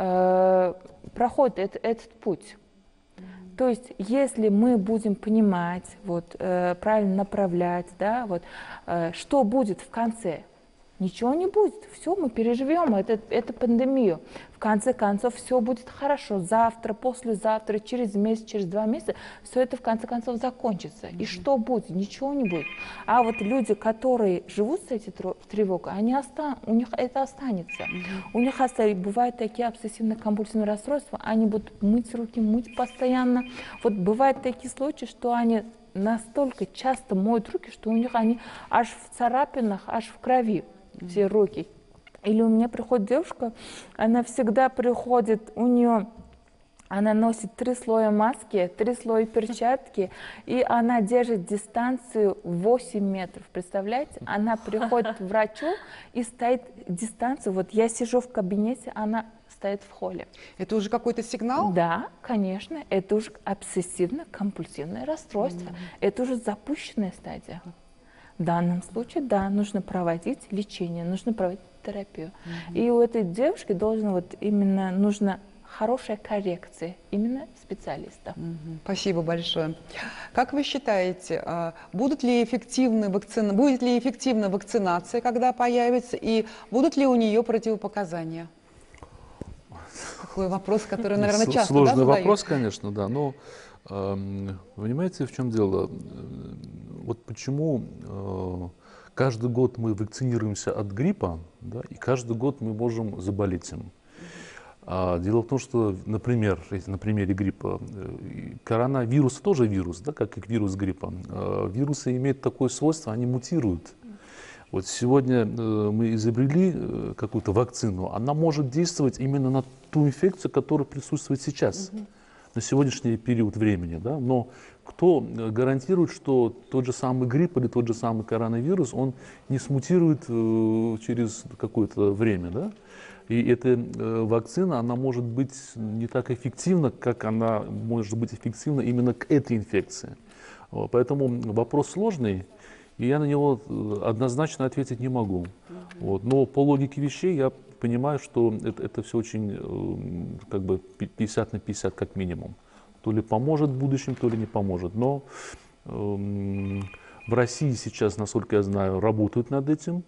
э, проходит это, этот путь. Mm-hmm. То есть если мы будем понимать, вот, э, правильно направлять, да, вот, э, что будет в конце, ничего не будет, все, мы переживем это, эту пандемию. В конце концов, все будет хорошо. Завтра, послезавтра, через месяц, через два месяца, все это в конце концов закончится. Mm-hmm. И что будет? Ничего не будет. А вот люди, которые живут с этой тревогой, они остан... у них это останется. Mm-hmm. У них останется... бывают такие обсессивно-компульсивные расстройства, они будут мыть руки, мыть постоянно. Вот бывают такие случаи, что они настолько часто моют руки, что у них они аж в царапинах, аж в крови. Все руки. Или у меня приходит девушка, она всегда приходит, у нее, она носит три слоя маски, три слоя перчатки, и она держит дистанцию восемь метров. Представляете? Она приходит к врачу и стоит дистанцию. Вот я сижу в кабинете, она стоит в холле. Это уже какой-то сигнал? Да, конечно. Это уже обсессивно-компульсивное расстройство. Mm-hmm. Это уже запущенная стадия. В данном случае, да, нужно проводить лечение, нужно проводить терапию. Mm-hmm. И у этой девушки должна вот именно, нужна хорошая коррекция именно специалиста. Mm-hmm. Спасибо большое. Как вы считаете, будут ли эффективны вакцина... будет ли эффективна вакцинация, когда появится, и будут ли у нее противопоказания? Такой вопрос, который, наверное, часто Сложный да, вопрос, конечно, да, но э, понимаете, в чем дело? Вот почему э, каждый год мы вакцинируемся от гриппа, да, и каждый год мы можем заболеть им. А дело в том, что, например, на примере гриппа, коронавирус тоже вирус, да, как и вирус гриппа. Э, вирусы имеют такое свойство, они мутируют. Вот сегодня э, мы изобрели э, какую-то вакцину, она может действовать именно на ту инфекцию, которая присутствует сейчас, mm-hmm. на сегодняшний период времени, да, но кто гарантирует, что тот же самый грипп или тот же самый коронавирус, он не смутирует э, через какое-то время, да? И эта э, вакцина, она может быть не так эффективна, как она может быть эффективна именно к этой инфекции. Вот, поэтому вопрос сложный, и я на него однозначно ответить не могу. Mm-hmm. Вот, но по логике вещей я понимаю, что это, это все очень э, как бы пятьдесят на пятьдесят как минимум. То ли поможет в будущем, то ли не поможет. Но э, в России сейчас, насколько я знаю, работают над этим.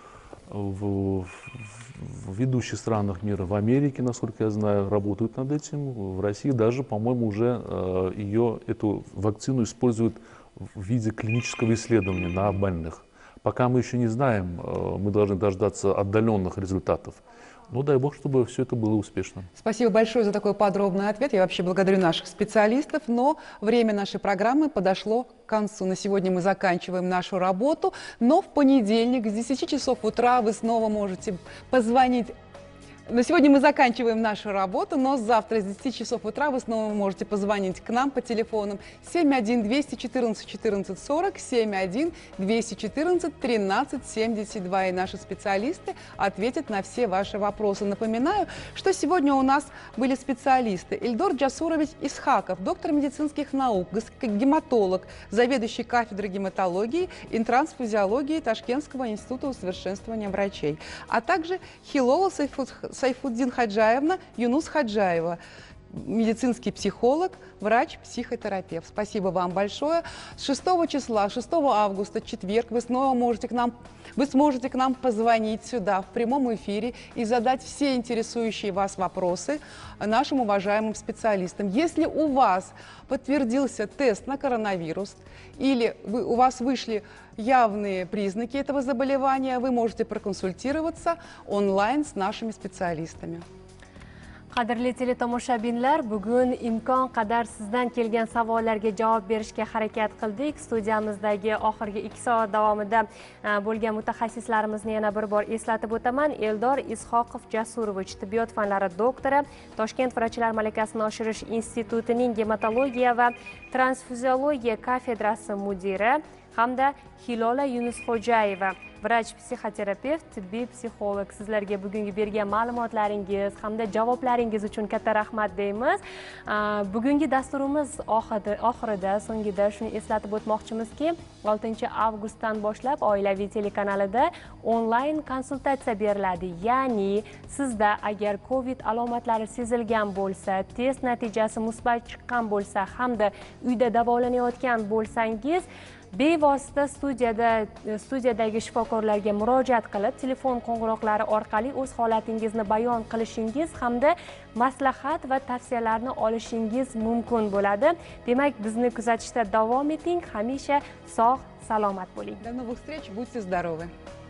В, в ведущих странах мира, в Америке, насколько я знаю, работают над этим. В России даже, по-моему, уже э, ее, эту вакцину используют в виде клинического исследования на больных. Пока мы еще не знаем, э, мы должны дождаться отдаленных результатов. Ну, дай бог, чтобы все это было успешно. Спасибо большое за такой подробный ответ. Я вообще благодарю наших специалистов, но время нашей программы подошло к концу. На сегодня мы заканчиваем нашу работу, но в понедельник с десяти часов утра вы снова можете позвонить На сегодня мы заканчиваем нашу работу, но завтра с десяти часов утра вы снова можете позвонить к нам по телефонам семь один двести четырнадцать четырнадцать сорок, семь один двести четырнадцать тринадцать семьдесят два, и наши специалисты ответят на все ваши вопросы. Напоминаю, что сегодня у нас были специалисты: Ильдор Джасурович Исхаков, доктор медицинских наук, гематолог, заведующий кафедрой гематологии и трансфузиологии Ташкентского института усовершенствования врачей, а также Хилова Сайфуддин Хаджаевна Юнус Хаджаева, медицинский психолог, врач-психотерапевт. Спасибо вам большое. С шестого числа, шестого августа, четверг, вы снова можете к нам, вы сможете к нам позвонить сюда в прямом эфире и задать все интересующие вас вопросы нашим уважаемым специалистам. Если у вас подтвердился тест на коронавирус или вы, у вас вышли явные признаки этого заболевания, вы можете проконсультироваться онлайн с нашими специалистами. Qadrli teletomoshabinlar, bugun imkon qadar sizdan kelgan savollarga javob berishga harakat qildik. Studiyamizdagi oxirgi ikki soat davomida bo'lgan mutaxassislarimizni yana bir bor eslatib o'taman. Eldor Ishoqov Jasurovich, tibbiyot fanlari doktori, Toshkent vrachlar malakasini oshirish institutining gematologiya va transfuziologiya kafedrasi mudiri hamda Hilola Yunusxo'jayeva, vrach psixoterapevt, tibbiy psixolog. Sizlarga bugungi bergan ma'lumotlaringiz hamda javoblaringiz uchun katta rahmat deymiz. Bugungi dasturimiz oxirida, so'ngida shuni eslatib o'tmoqchimizki, oltinchi avgustdan boshlab oilaviy telekanalida onlayn konsultatsiya beriladi. Ya'ni sizda agar Covid alomatlari sezilgan bo'lsa, test natijasi musbat chiqqan bo'lsa hamda uyda davolanayotgan bo'lsangiz, bevosita studiyada studiyadagi shifokorlarga murojaat qilib, telefon qo'ng'iroqlari orqali o'z holatingizni bayon qilishingiz hamda maslahat va tavsiyalarni olishingiz mumkin bo'ladi. Demak, bizni kuzatishda davom eting, hamisha sog', salomat bo'ling. До новых встреч, будьте здоровы!